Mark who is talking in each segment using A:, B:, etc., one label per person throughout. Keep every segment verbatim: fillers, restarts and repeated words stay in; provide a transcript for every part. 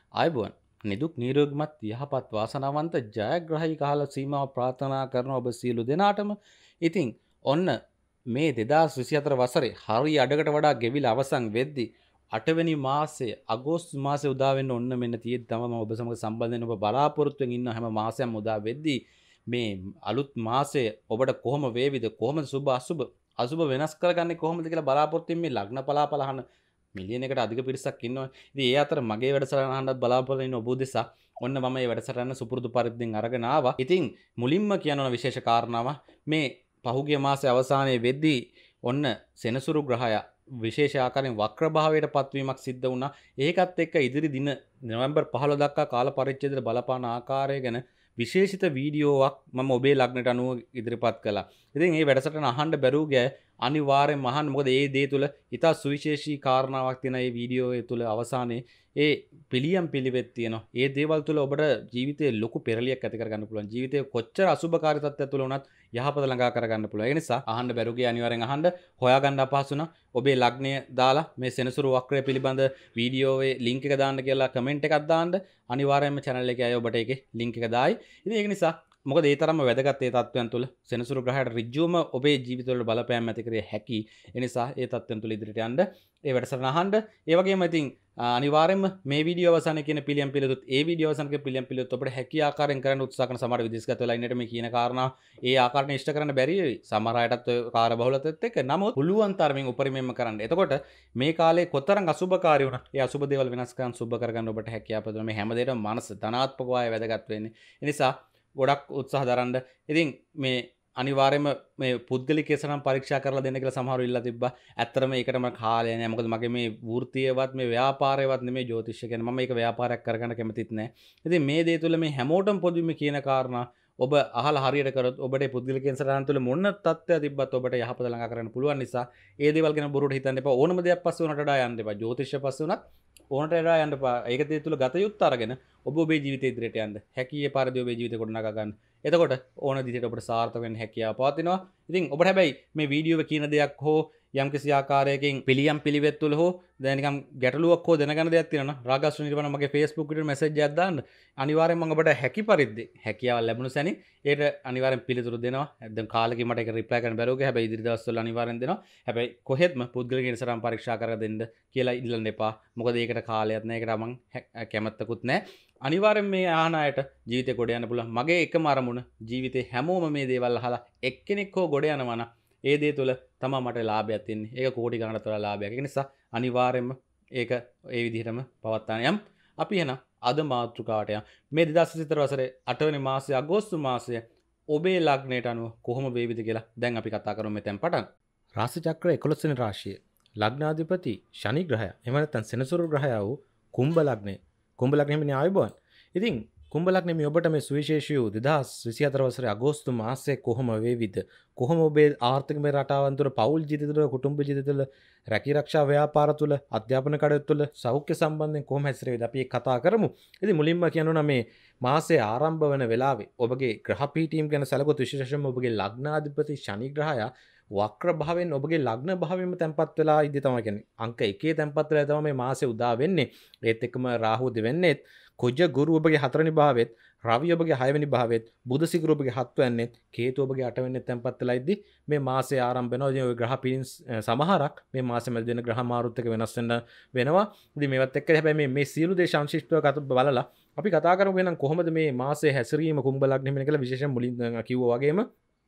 A: ආයුබෝවන් නිදුක් නිරෝගීමත් යහපත් වාසනාවන්ත ජයග්‍රහී කාල සීමාව ප්‍රාර්ථනා කරන ඔබ සියලු දෙනාටම ඉතින් ඔන්න මේ දෙදාස් විසිහතර වසරේ හරි අඩකට වඩා ගෙවිලා අවසන් වෙද්දී අටවෙනි මාසය අගෝස්තු මාසයේ උදා වෙන්න ඔන්න මෙන්න තියෙද්දි තමයි මම ඔබ සමග සම්බන්ධ වෙන්න ඔබ බලාපොරොත්තුෙන් ඉන්න හැම මාසයක්ම උදා වෙද්දී මේ අලුත් මාසය ඔබට කොහොම වේවිද කොහොමද සුබ අසුබ අසුබ වෙනස් කරගන්නේ කොහොමද කියලා බලාපොරොත්තුෙන් මේ ලග්න පලාපල අහන මිලියන එකට අධික පිරිසක් ඉන්නවා. ඉතින් ඒ අතර මගේ වැඩසටහන අහන්නත් බලාපොරොත්තු වෙන ඔබ උදෙසා ඔන්න මම මේ වැඩසටහන සුපුරුදු පරිද්දෙන් අරගෙන ආවා. ඉතින් මුලින්ම කියනවා විශේෂ කාරණාව මේ පහුගිය මාසයේ අවසානයේ වෙද්දී ඔන්න සෙනසුරු ග්‍රහය විශේෂ ආකාරයෙන් වක්‍ර භාවයට පත්වීමක් සිද්ධ වුණා. ඒකත් එක්ක ඉදිරි දින නොවැම්බර් පහළොව දක්වා කාල පරිච්ඡේදයට බලපාන ආකාරය ගැන විශේෂිත වීඩියෝවක් මම ඔබේ ලග්නට අනුව ඉදිරිපත් කළා. ඉතින් මේ වැඩසටහන අහන්න බැරුව ගිය අනිවාර්යෙන් අහන්න. මොකද මේ දේ තුල ඉතා සුවිශේෂී කාරණාවක් තියෙන මේ වීඩියෝ තුල අවසානයේ ඒ පිළියම් පිළිවෙත් තියෙනවා. ඒ දේවල් තුල ඔබට ජීවිතේ ලොකු පෙරලියක් ඇති කරගන්න පුළුවන්. ජීවිතේ කොච්චර අසුබකාරී තත්ත්වයක් තුල වුණත් යහපත ළඟා කරගන්න පුළුවන්. ඒ නිසා අහන්න බැරුව ගිය අනිවාර්යෙන් අහන්න. හොයාගන්න අපහසු නම් ඔබේ ලග්නය දාලා මේ සෙනසුරු වක්‍රය පිළිබඳ වීඩියෝවේ ලින්ක් එක දාන්න කියලා කමෙන්ට් එකක් දාන්න. අනිවාර්යයෙන්ම channel එකේ අය ඔබට ඒකේ ලින්ක් එක දායි. ඉතින් ඒක නිසා මොකද ඒ තරම්ම වැදගත් ඒ තත්ත්වයන් තුළ සෙනසුරු ග්‍රහයට ඍජුවම ඔබේ ජීවිතවල බලපෑම් ඇති කරිය හැකි. ඒ නිසා ඒ තත්ත්වයන් තුළ ඉදිරියට යන්න ඒ වැඩසටහන අහන්න. ඒ වගේම ඉතින් අනිවාර්යයෙන්ම මේ වීඩියෝ අවසානයේ කියන පිළියම් පිළිතුත් ඒ වීඩියෝ අවසානයේ පිළියම් පිළිතුත් ඔබට හැකි ආකාරයෙන් කරන්න උත්සාහ කරන සමහර විදේශගත වෙලා ඉන්නට මේ කියන කාරණා ඒ ආකාරයෙන් ඉෂ්ට කරන්න බැරි වෙයි. සමහර අයටත් ඔය කාර්ය බහුලත්වයත් එක්ක නමුත් පුළුවන් තරමින් උපරිමයෙන්ම කරන්න. එතකොට මේ කාලේ කොතරම් අසුබකාරී වුණත් ඒ අසුබ දේවල් වෙනස් කරන් සුබ කරගන්න ඔබට හැකියාව ප්‍රදන මේ හැම දෙයකම මනස ධනාත්මකව ආය වැදගත් වෙන්නේ. ඒ නිසා ගොඩක් උත්සාහ දරන්න. ඉතින් මේ අනිවාර්යයෙන්ම මේ පුද්ගලික කෙසනම් පරීක්ෂා කරලා දෙන්න කියලා සමහරව ඉල්ලලා තිබ්බා. ඇත්තටම ඒකටම කාලය නෑ. මොකද මගේ මේ වෘත්තියවත් මේ ව්‍යාපාරයවත් නෙමෙයි ජ්‍යොතිෂය කියන්නේ. මම මේක ව්‍යාපාරයක් කරගන්න කැමතිත් නෑ. ඉතින් මේ දේ තුළ මේ හැමෝටම පොදුම කියන කාරණා ඔබ අහලා හරියට කරොත් ඔබට පුද්ගලික කෙසනම් තුළ මොන තත්ත්වයක් තිබ්බත් ඔබට යහපත ළඟා කරන්න පුළුවන් නිසා ඒ දේවල් ගැන බොරුවට හිතන්න එපා. ඕනම දෙයක් පස්සේ උනට වඩා යන්න එපා. ජ්‍යොතිෂය පස්සේ උනත් ඕනට වඩා යන්න එපා. ඒක දේ තුළ ගත යුත්තේ අරගෙන ඔබ ඔබේ ජීවිතය ඉදිරියට යන්න. හැකියේ පරිදි ඔබේ ජීවිතය ගොඩනගා ගන්න. එතකොට ඕන විදිහට ඔබට සාර්ථක වෙන්න හැකියාව පවතිනවා. ඉතින් ඔබට හැබැයි මේ වීඩියෝවේ කියන දෙයක් හෝ යම්කිසි ආකාරයකින් පිළියම් පිළිවෙත් තුළ හෝ දැන් නිකම් ගැටලුවක් හෝ දැනගන්න දෙයක් තියෙනවා නම් රාගස්තු නිර්වණ මගේ Facebook එකට මැසේජ් එකක් දාන්න. අනිවාර්යෙන් මම ඔබට හැකි පරිදි හැකියාව ලැබුණ සැනින් ඒකට අනිවාර්යෙන් පිළිතුරු දෙනවා. දැන් කාලෙකින් මට ඒක රිප්ලයි කරන්න බැරුව ගියා. හැබැයි ඉදිරි දවස්වල අනිවාර්යෙන් දෙනවා. හැබැයි කොහෙත්ම පුද්ගලික ඉන්සරම් පරීක්ෂා කරලා දෙන්න කියලා ඉල්ලන්න එපා. මොකද ඒකට කාලයක් නැහැ. ඒකට මම කැමැත්තකුත් නැහැ. අනිවාර්යෙන් මේ ආහන අයට ජීවිතේ ගොඩ යන්න පුළුවන්. මගේ එකම අරමුණ ජීවිතේ හැමෝම මේ දේවල් අහලා එක්කෙනෙක් හෝ ගොඩ යනවා නම් ඒ දේ තුළ තමයි මට ලාභයක් තියෙන්නේ. ඒක කෝටි ගණනකට වඩා ලාභයක්. ඒ නිසා අනිවාර්යෙන්ම ඒක ඒ විදිහටම පවත්වාගෙන යම්. අපි එහෙනම් අද මාතෘකාවට යමු. මේ දෙදාස් විසිහතර වසරේ අටවෙනි මාසයේ අගෝස්තු මාසයේ ඔබේ ලග්නයට අනුව කොහොම වේවිද කියලා දැන් අපි කතා කරමු මෙතෙන් පටන්. රාශි චක්‍ර එකොළොස් වෙනි රාශිය. ලග්නාධිපති ශනි ග්‍රහය. එහෙම නැත්නම් සෙනසුරු ග්‍රහය වූ කුම්භ ලග්නය. කුම්භ ලග්නෙ මෙන්න ආයුබෝවන්. ඉතින් කුම්භ ලග්නෙ මේ ඔබට මේ සුවිශේෂී වූ දෙදාස් විසිහතර වසරේ අගෝස්තු මාසයේ කොහොම වේවිද? කොහොම ඔබේ ආර්ථික මේ රටාවන් තුළ පෞල් ජීවිත තුළ කුටුම්බ ජීවිත තුළ රැකී ආරක්ෂා ව්‍යාපාර තුළ අධ්‍යාපන කටයුතු තුළ සෞඛ්‍ය සම්බන්ධයෙන් කොහොම හැසිරෙයිද අපි ඒක කතා කරමු. ඉතින් මුලින්ම කියනවා මේ මාසයේ ආරම්භ වෙන වෙලාවේ ඔබගේ ග්‍රහ පීඨීම් ගැන සැලකුවොත් විශේෂයෙන්ම ඔබගේ ලග්නාධිපති ශනි ග්‍රහයා වක්‍ර භාවයෙන් ඔබගේ ලග්න භාවයෙන්ම තැන්පත් වෙලා ඉඳී තමයි කියන්නේ. අංක එකේ තැන්පත් වෙලා තමයි මේ මාසේ උදා වෙන්නේ. ඒත් එක්කම රාහු දෙවෙන්නේත් කුජ ගුරු ඔබගේ හතරවෙනි භාවයේත් රවි ඔබගේ හයවෙනි භාවයේත් බුධ සිකුරු ඔබගේ හත්වැන්නේත් කේතු ඔබගේ අටවෙනිත් තැන්පත් වෙලා ඉඳී මේ මාසේ ආරම්භ වෙනවා. ඉතින් ඔය ග්‍රහ පීඨීම් සමහරක් මේ මාසේ මැද වෙන ග්‍රහ මාරුත් එක වෙනස් වෙන්න වෙනවා. ඉතින් මේවත් එක්ක හැබැයි මේ මේ සියලු දේ සංශිෂ්ටව කත බලලා අපි කතා කරමු එහෙනම් කොහොමද මේ මාසේ හැසිරීම කුම්භ ලග්නෙ වෙන කියලා විශේෂයෙන් මුලින් කිව්වා වගේම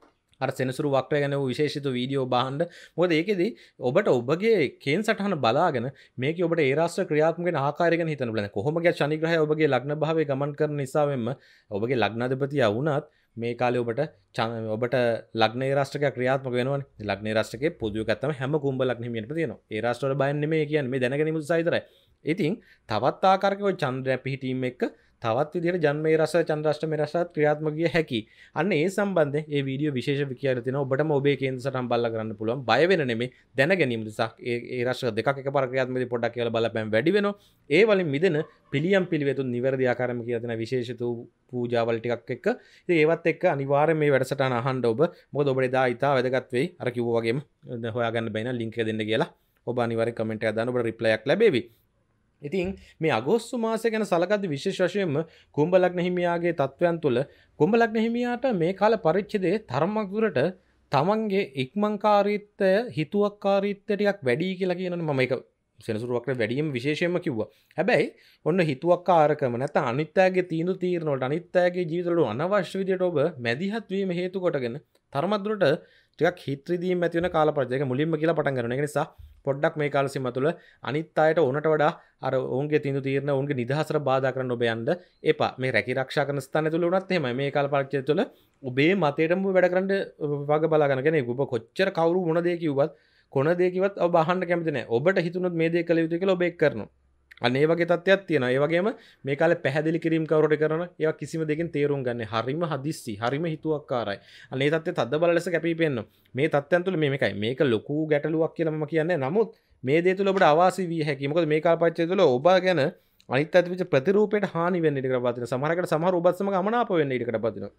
A: අර සෙනසුරු වක්‍රය ගැන විශේෂිත වීඩියෝ බාහන්න. මොකද ඒකෙදී ඔබට ඔබගේ කේන් සටහන බලාගෙන මේකේ ඔබට ඒ රාශිය ක්‍රියාත්මක වෙන ආකාරය ගැන හිතන්න බලන්න. කොහොම ගියත් ශනි ග්‍රහය ඔබගේ ලග්න භාවයේ ගමන් කරන නිසා වෙන්න ඔබගේ ලග්නාධිපතියා වුණත් මේ කාලේ ඔබට ඔබට ලග්න ඒ රාශියක ක්‍රියාත්මක වෙනවනේ. ලග්න ඒ රාශියකේ පොදු එකක් තමයි හැම කුම්භ ලග්න හිමියන්ට තියෙනවා. ඒ රාශිය වල බයන් නෙමෙයි කියන්නේ මේ දැනගැනීම උදෙසා විතරයි. ඉතින් තවත් ආකාරයක ඔය චන්ද්‍රය පිහිටීම එක්ක තවත් විදිහට ජන්මේ රස චන්ද්‍රාෂ්ටමේ රසත් ක්‍රියාත්මක විය හැකි. අන්න ඒ සම්බන්ධයෙන් මේ වීඩියෝ විශේෂ විකියලා තිනවා. ඔබටම ඔබේ කේන්ද්‍ර සටහන් බලලා කරන්න පුළුවන්. බය වෙන නෙමෙයි දැන ගැනීම නිසා ඒ ඒ රස දෙකක් එකපාර ක්‍රියාත්මක වෙදී පොඩ්ඩක් කියලා බලපෑම් වැඩි වෙනවා. ඒ වලින් මිදෙන පිළියම් පිළිවෙතුන් නිවැරදි ආකාරයෙන්ම කියලා දෙන විශේෂිත පූජාවල් ටිකක් එක්ක. ඉතින් ඒවත් එක්ක අනිවාර්යයෙන් මේ වැඩසටහන අහන්න ඔබ. මොකද ඔබට එදා ඉතා වැදගත් වෙයි. අර කිව්වා වගේම හොයාගන්න බැහැ නම් ලින්ක් එක දෙන්න කියලා. ඔබ අනිවාර්යෙන් කමෙන්ට් එකක් දාන්න ඔබට රිප්ලයි එකක් ලැබෙවි.
B: ඉතින් මේ අගෝස්තු මාසය ගැන සලකද්දී විශේෂ වශයෙන්ම කුම්භ ලග්න හිමියාගේ තත්වයන් තුළ කුම්භ ලග්න හිමියාට මේ කාල පරිච්ඡේදයේ තරමක් දුරට තමන්ගේ ඉක්මන්කාරීත්වය හිතුවක්කාරීත්වය ටිකක් වැඩි කියලා කියනවනේ මම ඒක සෙනසුරුවක්ට වැඩියම විශේෂයෙන්ම කිව්වා. හැබැයි ඔන්න හිතුවක්කාරකම නැත්නම් අනිත් අයගේ තීන්දුව తీරන වලට අනිත් අයගේ ජීවිතවල අනවශ්‍ය විදියට ඔබ මැදිහත් වීම හේතු කොටගෙන තරමක් දුරට ටිකක් හිත රිදීම් ඇති වෙන කාල පරිච්ඡේදයක මුලින්ම කියලා පටන් ගන්නවා. ඒ නිසා පොඩ්ඩක් මේ කාල සීමාව තුළ අනිත් අයට ඕනට වඩා අර ඔවුන්ගේ තීන්දුව తీරන ඔවුන්ගේ නිදහසට බාධා කරන්න ඔබ යන්න එපා. මේ රැකී ආරක්ෂා කරන ස්ථානය තුළ උනත් එහෙමයි. මේ කාල පරිච්ඡේදය තුළ ඔබේ මතයටම වැඩ කරන්න වග බලා ගන්න. කියන්නේ ඔබ කොච්චර කවුරු මොන දේ කිව්වත් කොන දේ කිව්වත් ඔබ අහන්න කැමති නැහැ. ඔබට හිතුනොත් මේ දේ කළ යුතුයි කියලා ඔබ ඒක කරනවා. අන්න ඒ වගේ තත්ත්වයක් තියෙනවා. ඒ වගේම මේ කාලේ පැහැදිලි කිරීම කවුරුට කරන ඒවා කිසිම දෙකින් තේරුම් ගන්න. හරිම හදිස්සි, හරිම හිතුවක්කාරයි. අන්න ඒ තත්ත්වය තද්ද බල ලෙස කැපී පෙනෙනවා. මේ තත්ත්වයන් තුළ මේ මේකයි. මේක ලොකු ගැටලුවක් කියලා මම කියන්නේ. නමුත් මේ දේ තුළ ඔබට අවාසි විය හැකියි. මොකද මේ කාල පරිච්ඡේදය තුළ ඔබ ගැන අනිත් අතට පිට ප්‍රතිරූපයට හානි වෙන්න ඉඩ කරපත් වෙනවා. සමහරකට සමහර ඔබත් සමග අමනාප වෙන්න ඉඩ කරපත් වෙනවා.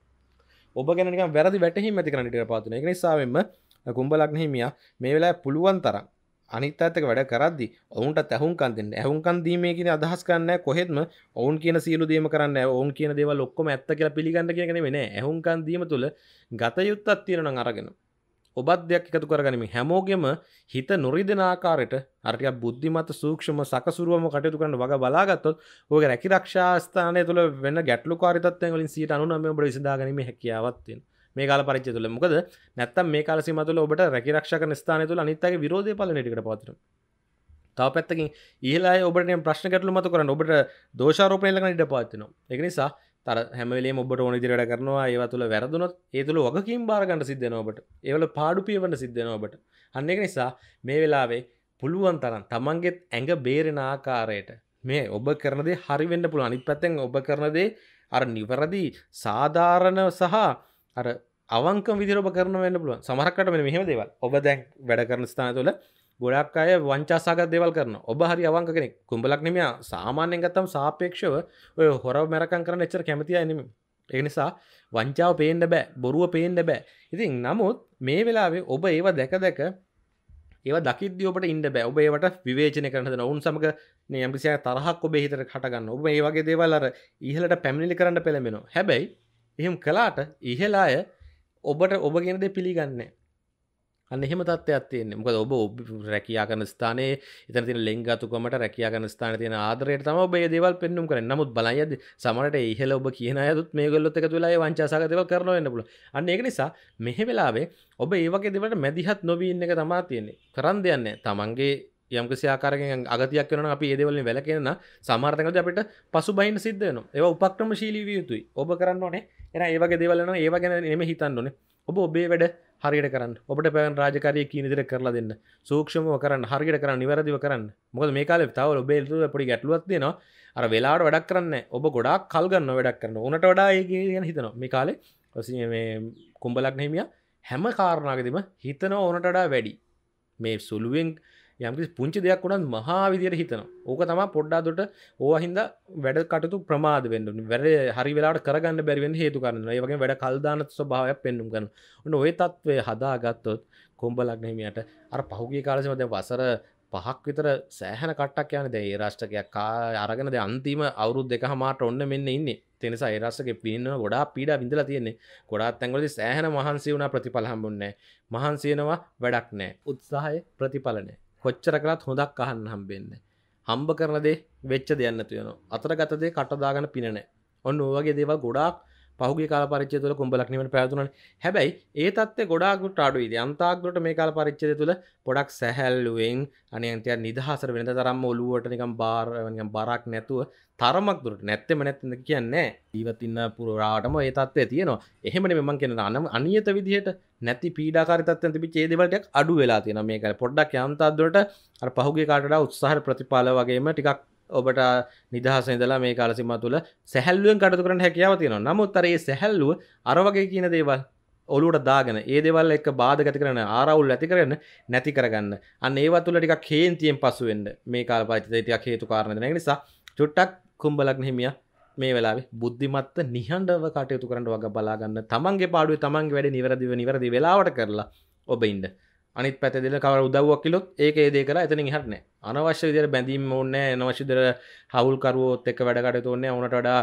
B: ඔබ ගැන නිකන් වැරදි වැටහීම් ඇති කරන්න ඉඩ කරපත් වෙනවා. ඒක නිසා වෙන්න කුම්භ ලග්න හිමියා මේ වෙලාවේ පුළුවන් තරම් අනිත් අයත් එක්ක වැඩ කරද්දී ඔවුන්ට ඇහුම්කන් දෙන්න. ඇහුම්කන් දීමේ කියන අදහස් ගන්න නැහැ කොහෙත්ම. ඔවුන් කියන සියලු දේම කරන්න නැහැ. ඔවුන් කියන දේවල් ඔක්කොම ඇත්ත කියලා පිළිගන්න කියන එක නෙමෙයි නෑ. ඇහුම්කන් දීම තුළ ගත යුත්තක් තියෙනවා නම් අරගෙන ඔබත් දෙයක් එකතු කරගනිමින් හැමෝගෙම හිත නොරිදෙන ආකාරයට අර ටිකක් බුද්ධිමත් සූක්ෂම සකසුරුවම කටයුතු කරන්න වග බලාගත්තොත් ඔයගේ රැකී ආරක්ෂා ස්ථානය තුළ වෙන ගැටලුකාරී තත්ත්වයන් වලින් සියයට අනූනවය ඔබට විසඳා ගැනීමේ හැකියාවක් තියෙනවා. මේ කාල පරිච්ඡේදය තුළ මොකද නැත්තම් මේ කාල සීමාව තුළ ඔබට රැකී ආරක්ෂා කරන ස්ථානය තුළ අනිත් අයගේ විරෝධය පලන ටිකට පවතිනවා. තව පැත්තකින් ඉහළ අය ඔබට ප්‍රශ්න ගැටලු මත කරන්න ඔබට දෝෂාරෝපණය ලගන ඉඩ පවතිනවා. ඒක නිසා තර හැම වෙලේම ඔබට ඕන විදිහට වැඩ කරනවා. ඒවා තුළ වැරදුනොත් ඒ තුළ වගකීම් බාර ගන්න සිද්ධ වෙනවා ඔබට. ඒවල පාඩු පියවන්න සිද්ධ වෙනවා ඔබට. අන්න ඒක නිසා මේ වෙලාවේ පුළුවන් තරම් තමන්ගේ ඇඟ බේරෙන ආකාරයට මේ ඔබ කරන දේ හරි වෙන්න පුළුවන්. අනිත් පැත්තෙන් ඔබ කරන දේ අර නිවැරදි සාධාරණ සහ අර අවංකම විදිහට ඔබ කරන වෙන්න පුළුවන්. සමහරකට මෙන්න මෙහෙම දේවල්. ඔබ දැන් වැඩ කරන ස්ථාන තුළ ගොඩක් අය වංචාසහගත දේවල් කරනවා. ඔබ හරි අවංක කෙනෙක්. කුම්භ ලග්න හිමියා සාමාන්‍යයෙන් ගත්තම සාපේක්ෂව ඔය හොර මරකම් කරන්න එච්චර කැමති අය නෙමෙයි. ඒ නිසා වංචාව පේන්න බෑ, බොරුව පේන්න බෑ. ඉතින් නමුත් මේ වෙලාවේ ඔබ ඒව දැක දැක ඒව දකිද්දී ඔබට ඉන්න බෑ. ඔබ ඒවට විවේචනය කරන්න හදනවා. ඔවුන් සමග මේ යම්කිසි තරහක් ඔබේ හිතට හට ගන්නවා. ඔබ මේ වගේ දේවල් අර ඉහළට පැමිණිලි කරන්න පෙළඹෙනවා. හැබැයි එහෙම කළාට ඉහළ අය ඔබට ඔබ කියන දේ පිළිගන්නේ නැහැ. අන්න එහෙම තත්ත්වයක් තියෙන්නේ. මොකද ඔබ රැකියා කරන ස්ථානයේ එතන තියෙන ලෙන්ගතුකමට රැකියා කරන ස්ථානයේ තියෙන ආදරයට තමයි ඔබ මේ දේවල් පෙන්눔 කරන්නේ. නමුත් බලන් යද්දි සමහරට ඉහළ ඔබ කියන අයදුත් මේගොල්ලොත් එකතු වෙලා ඒ වංචාසහගත දේවල් කරනවා වෙන්න පුළුවන්. අන්න ඒක නිසා මෙහි වෙලාවේ ඔබ ඒ වගේ දේවල්ට මැදිහත් නොවී ඉන්න එක තමයි තියෙන්නේ. කරන් දෙයක් නැහැ. තමන්ගේ යම්කිසි ආකාරයකින් අගතියක් වෙනවා නම් අපි ඒ දේවල් වලින් වැළකෙන්න නම් සමහර තැන්වලදී අපිට පසුබහින්න සිද්ධ වෙනවා. ඒවා උපක්‍රමශීලී විය යුතුයි. ඔබ කරන්න ඕනේ. එහෙනම් ඒ වගේ දේවල් වෙනවා. ඒව ගැන නෙමෙයි හිතන්න ඕනේ. ඔබ ඔබේ වැඩ හරියට කරන්න. ඔබට පැවැන් රාජකාරිය කියන විදිහට කරලා දෙන්න. සූක්ෂමව කරන්න, හරියට කරන්න, නිවැරදිව කරන්න. මොකද මේ කාලේ තව ඔබේ පොඩි ගැටලුවක් තියෙනවා. අර වෙලාවට වැඩක් කරන්නේ නැහැ. ඔබ ගොඩාක් කල් ගන්නවා වැඩක් කරනවා. උනට වඩා ඒක ගැන හිතනවා. මේ කාලේ මේ කුම්භ ලග්න හිමියා හැම කාරණාවකදීම හිතනවා උනට වඩා වැඩි. මේ සුළුවෙන් යම්කිසි පුංචි දෙයක් වුණත් මහා විදියට හිතනවා. ඕක තමයි පොඩ්ඩක් දුරට ඕවා හින්දා වැඩ කටයුතු ප්‍රමාද වෙන්න ඕනේ. වැඩ හරි වෙලාවට කරගන්න බැරි වෙන්න හේතු කරනවා. ඒ වගේම වැඩ කල් දාන ස්වභාවයක් පෙන්눔 කරනවා. ඔන්න ওই தત્ත්වය හදාගත්තොත් කුම්භ ලග්න හිමියට අර පහුගිය කාලේ සම දැන් වසර පහක් විතර සෑහෙන කට්ටක් යන්නේ. දැන් ඒ රාෂ්ට්‍රකයක් අරගෙන දැන් අන්තිම අවුරුදු දෙකමාරට ඔන්න මෙන්න ඉන්නේ. ඒ නිසා ඒ රාෂ්ට්‍රකේ පින්නන ගොඩාක් පීඩා විඳලා තියෙන්නේ. ගොඩාක් තැන්වලදී සෑහෙන මහන්සි වුණා ප්‍රතිඵල හම්බුන්නේ නැහැ. මහන්සි වෙනවා වැඩක් නැහැ. උත්සාහයේ ප්‍රතිඵල නැහැ. කොච්චර කළත් හොඳක් අහන්න හම්බෙන්නේ. හම්බ කරන දේ වෙච්ච දෙයක් නැතු වෙනවා. අතර ගත දේ කට දාගෙන පින නැහැ. ඔන්න ඔය වගේ දේවල් ගොඩාක් පහුගිය කාල පරිච්ඡේදය තුළ කුම්භ ලග්න හිමියට පැවතුණානේ. හැබැයි ඒ தත්ත්වය ගොඩාක් දුරට අඩුයි. අන්තාක් දුරට මේ කාල පරිච්ඡේදය තුළ පොඩක් සැහැල්ලුවෙන් අනේ අන්තිය නිදහසට වෙනද තරම්ම ඔලුවට නිකන් බාර නිකන් බරක් නැතුව තරමක් දුරට නැත්තෙම නැත්නම් කියන්නේ නැහැ. ජීවත් ඉන්න පුරාටම ඒ தත්ත්වය තියෙනවා. එහෙම නෙමෙයි මම කියන්නේ අනියත විදිහට නැති පීඩාකාරී තත්ත්වෙන් තිබිච්ච ඒ දේවල් ටිකක් අඩු වෙලා තියෙනවා මේක. පොඩ්ඩක් යන්තාක් දුරට අර පහුගිය කාලට වඩා උත්සාහයට ප්‍රතිඵල වගේම ටිකක් ඔබට නිදහස ඉඳලා මේ කාල සීමාව තුළ සැහැල්ලුවෙන් කටයුතු කරන්න හැකියාව තියෙනවා. නමුත් අර ඒ සැහැල්ලුව අර වගේ කියන දේවල් ඔලුවට දාගෙන ඒ දේවල් එක්ක බාධක ඇති කරන ආරවුල් ඇති කරගෙන නැති කරගන්න. අන්න ඒවා තුළ ටිකක් හේන්තියෙන් පසු වෙන්න මේ කාල පරිච්ඡේදය ටිකක් හේතු කාරණා දෙන නිසා චුට්ටක් කුම්භ ලග්න හිමියා මේ වෙලාවේ බුද්ධිමත්ව නිහඬව කටයුතු කරන්න වග බලා ගන්න. තමන්ගේ පාඩුවේ තමන්ගේ වැඩේ නිවැරදිව නිවැරදි වෙලාවට කරලා ඔබ ඉන්න. අනිත් පැත්තේ දෙල කවර උදව්වක් කිලොත් ඒක ඒ දේ කරලා එතනින් එහාට නෑ. අනවශ්‍ය විදිහට බැඳීම් ඕනේ නෑ. අනවශ්‍ය විදිහට හවුල් කරුවොත් එක්ක වැඩ කටයුතු ඕනේ නෑ. උනට වඩා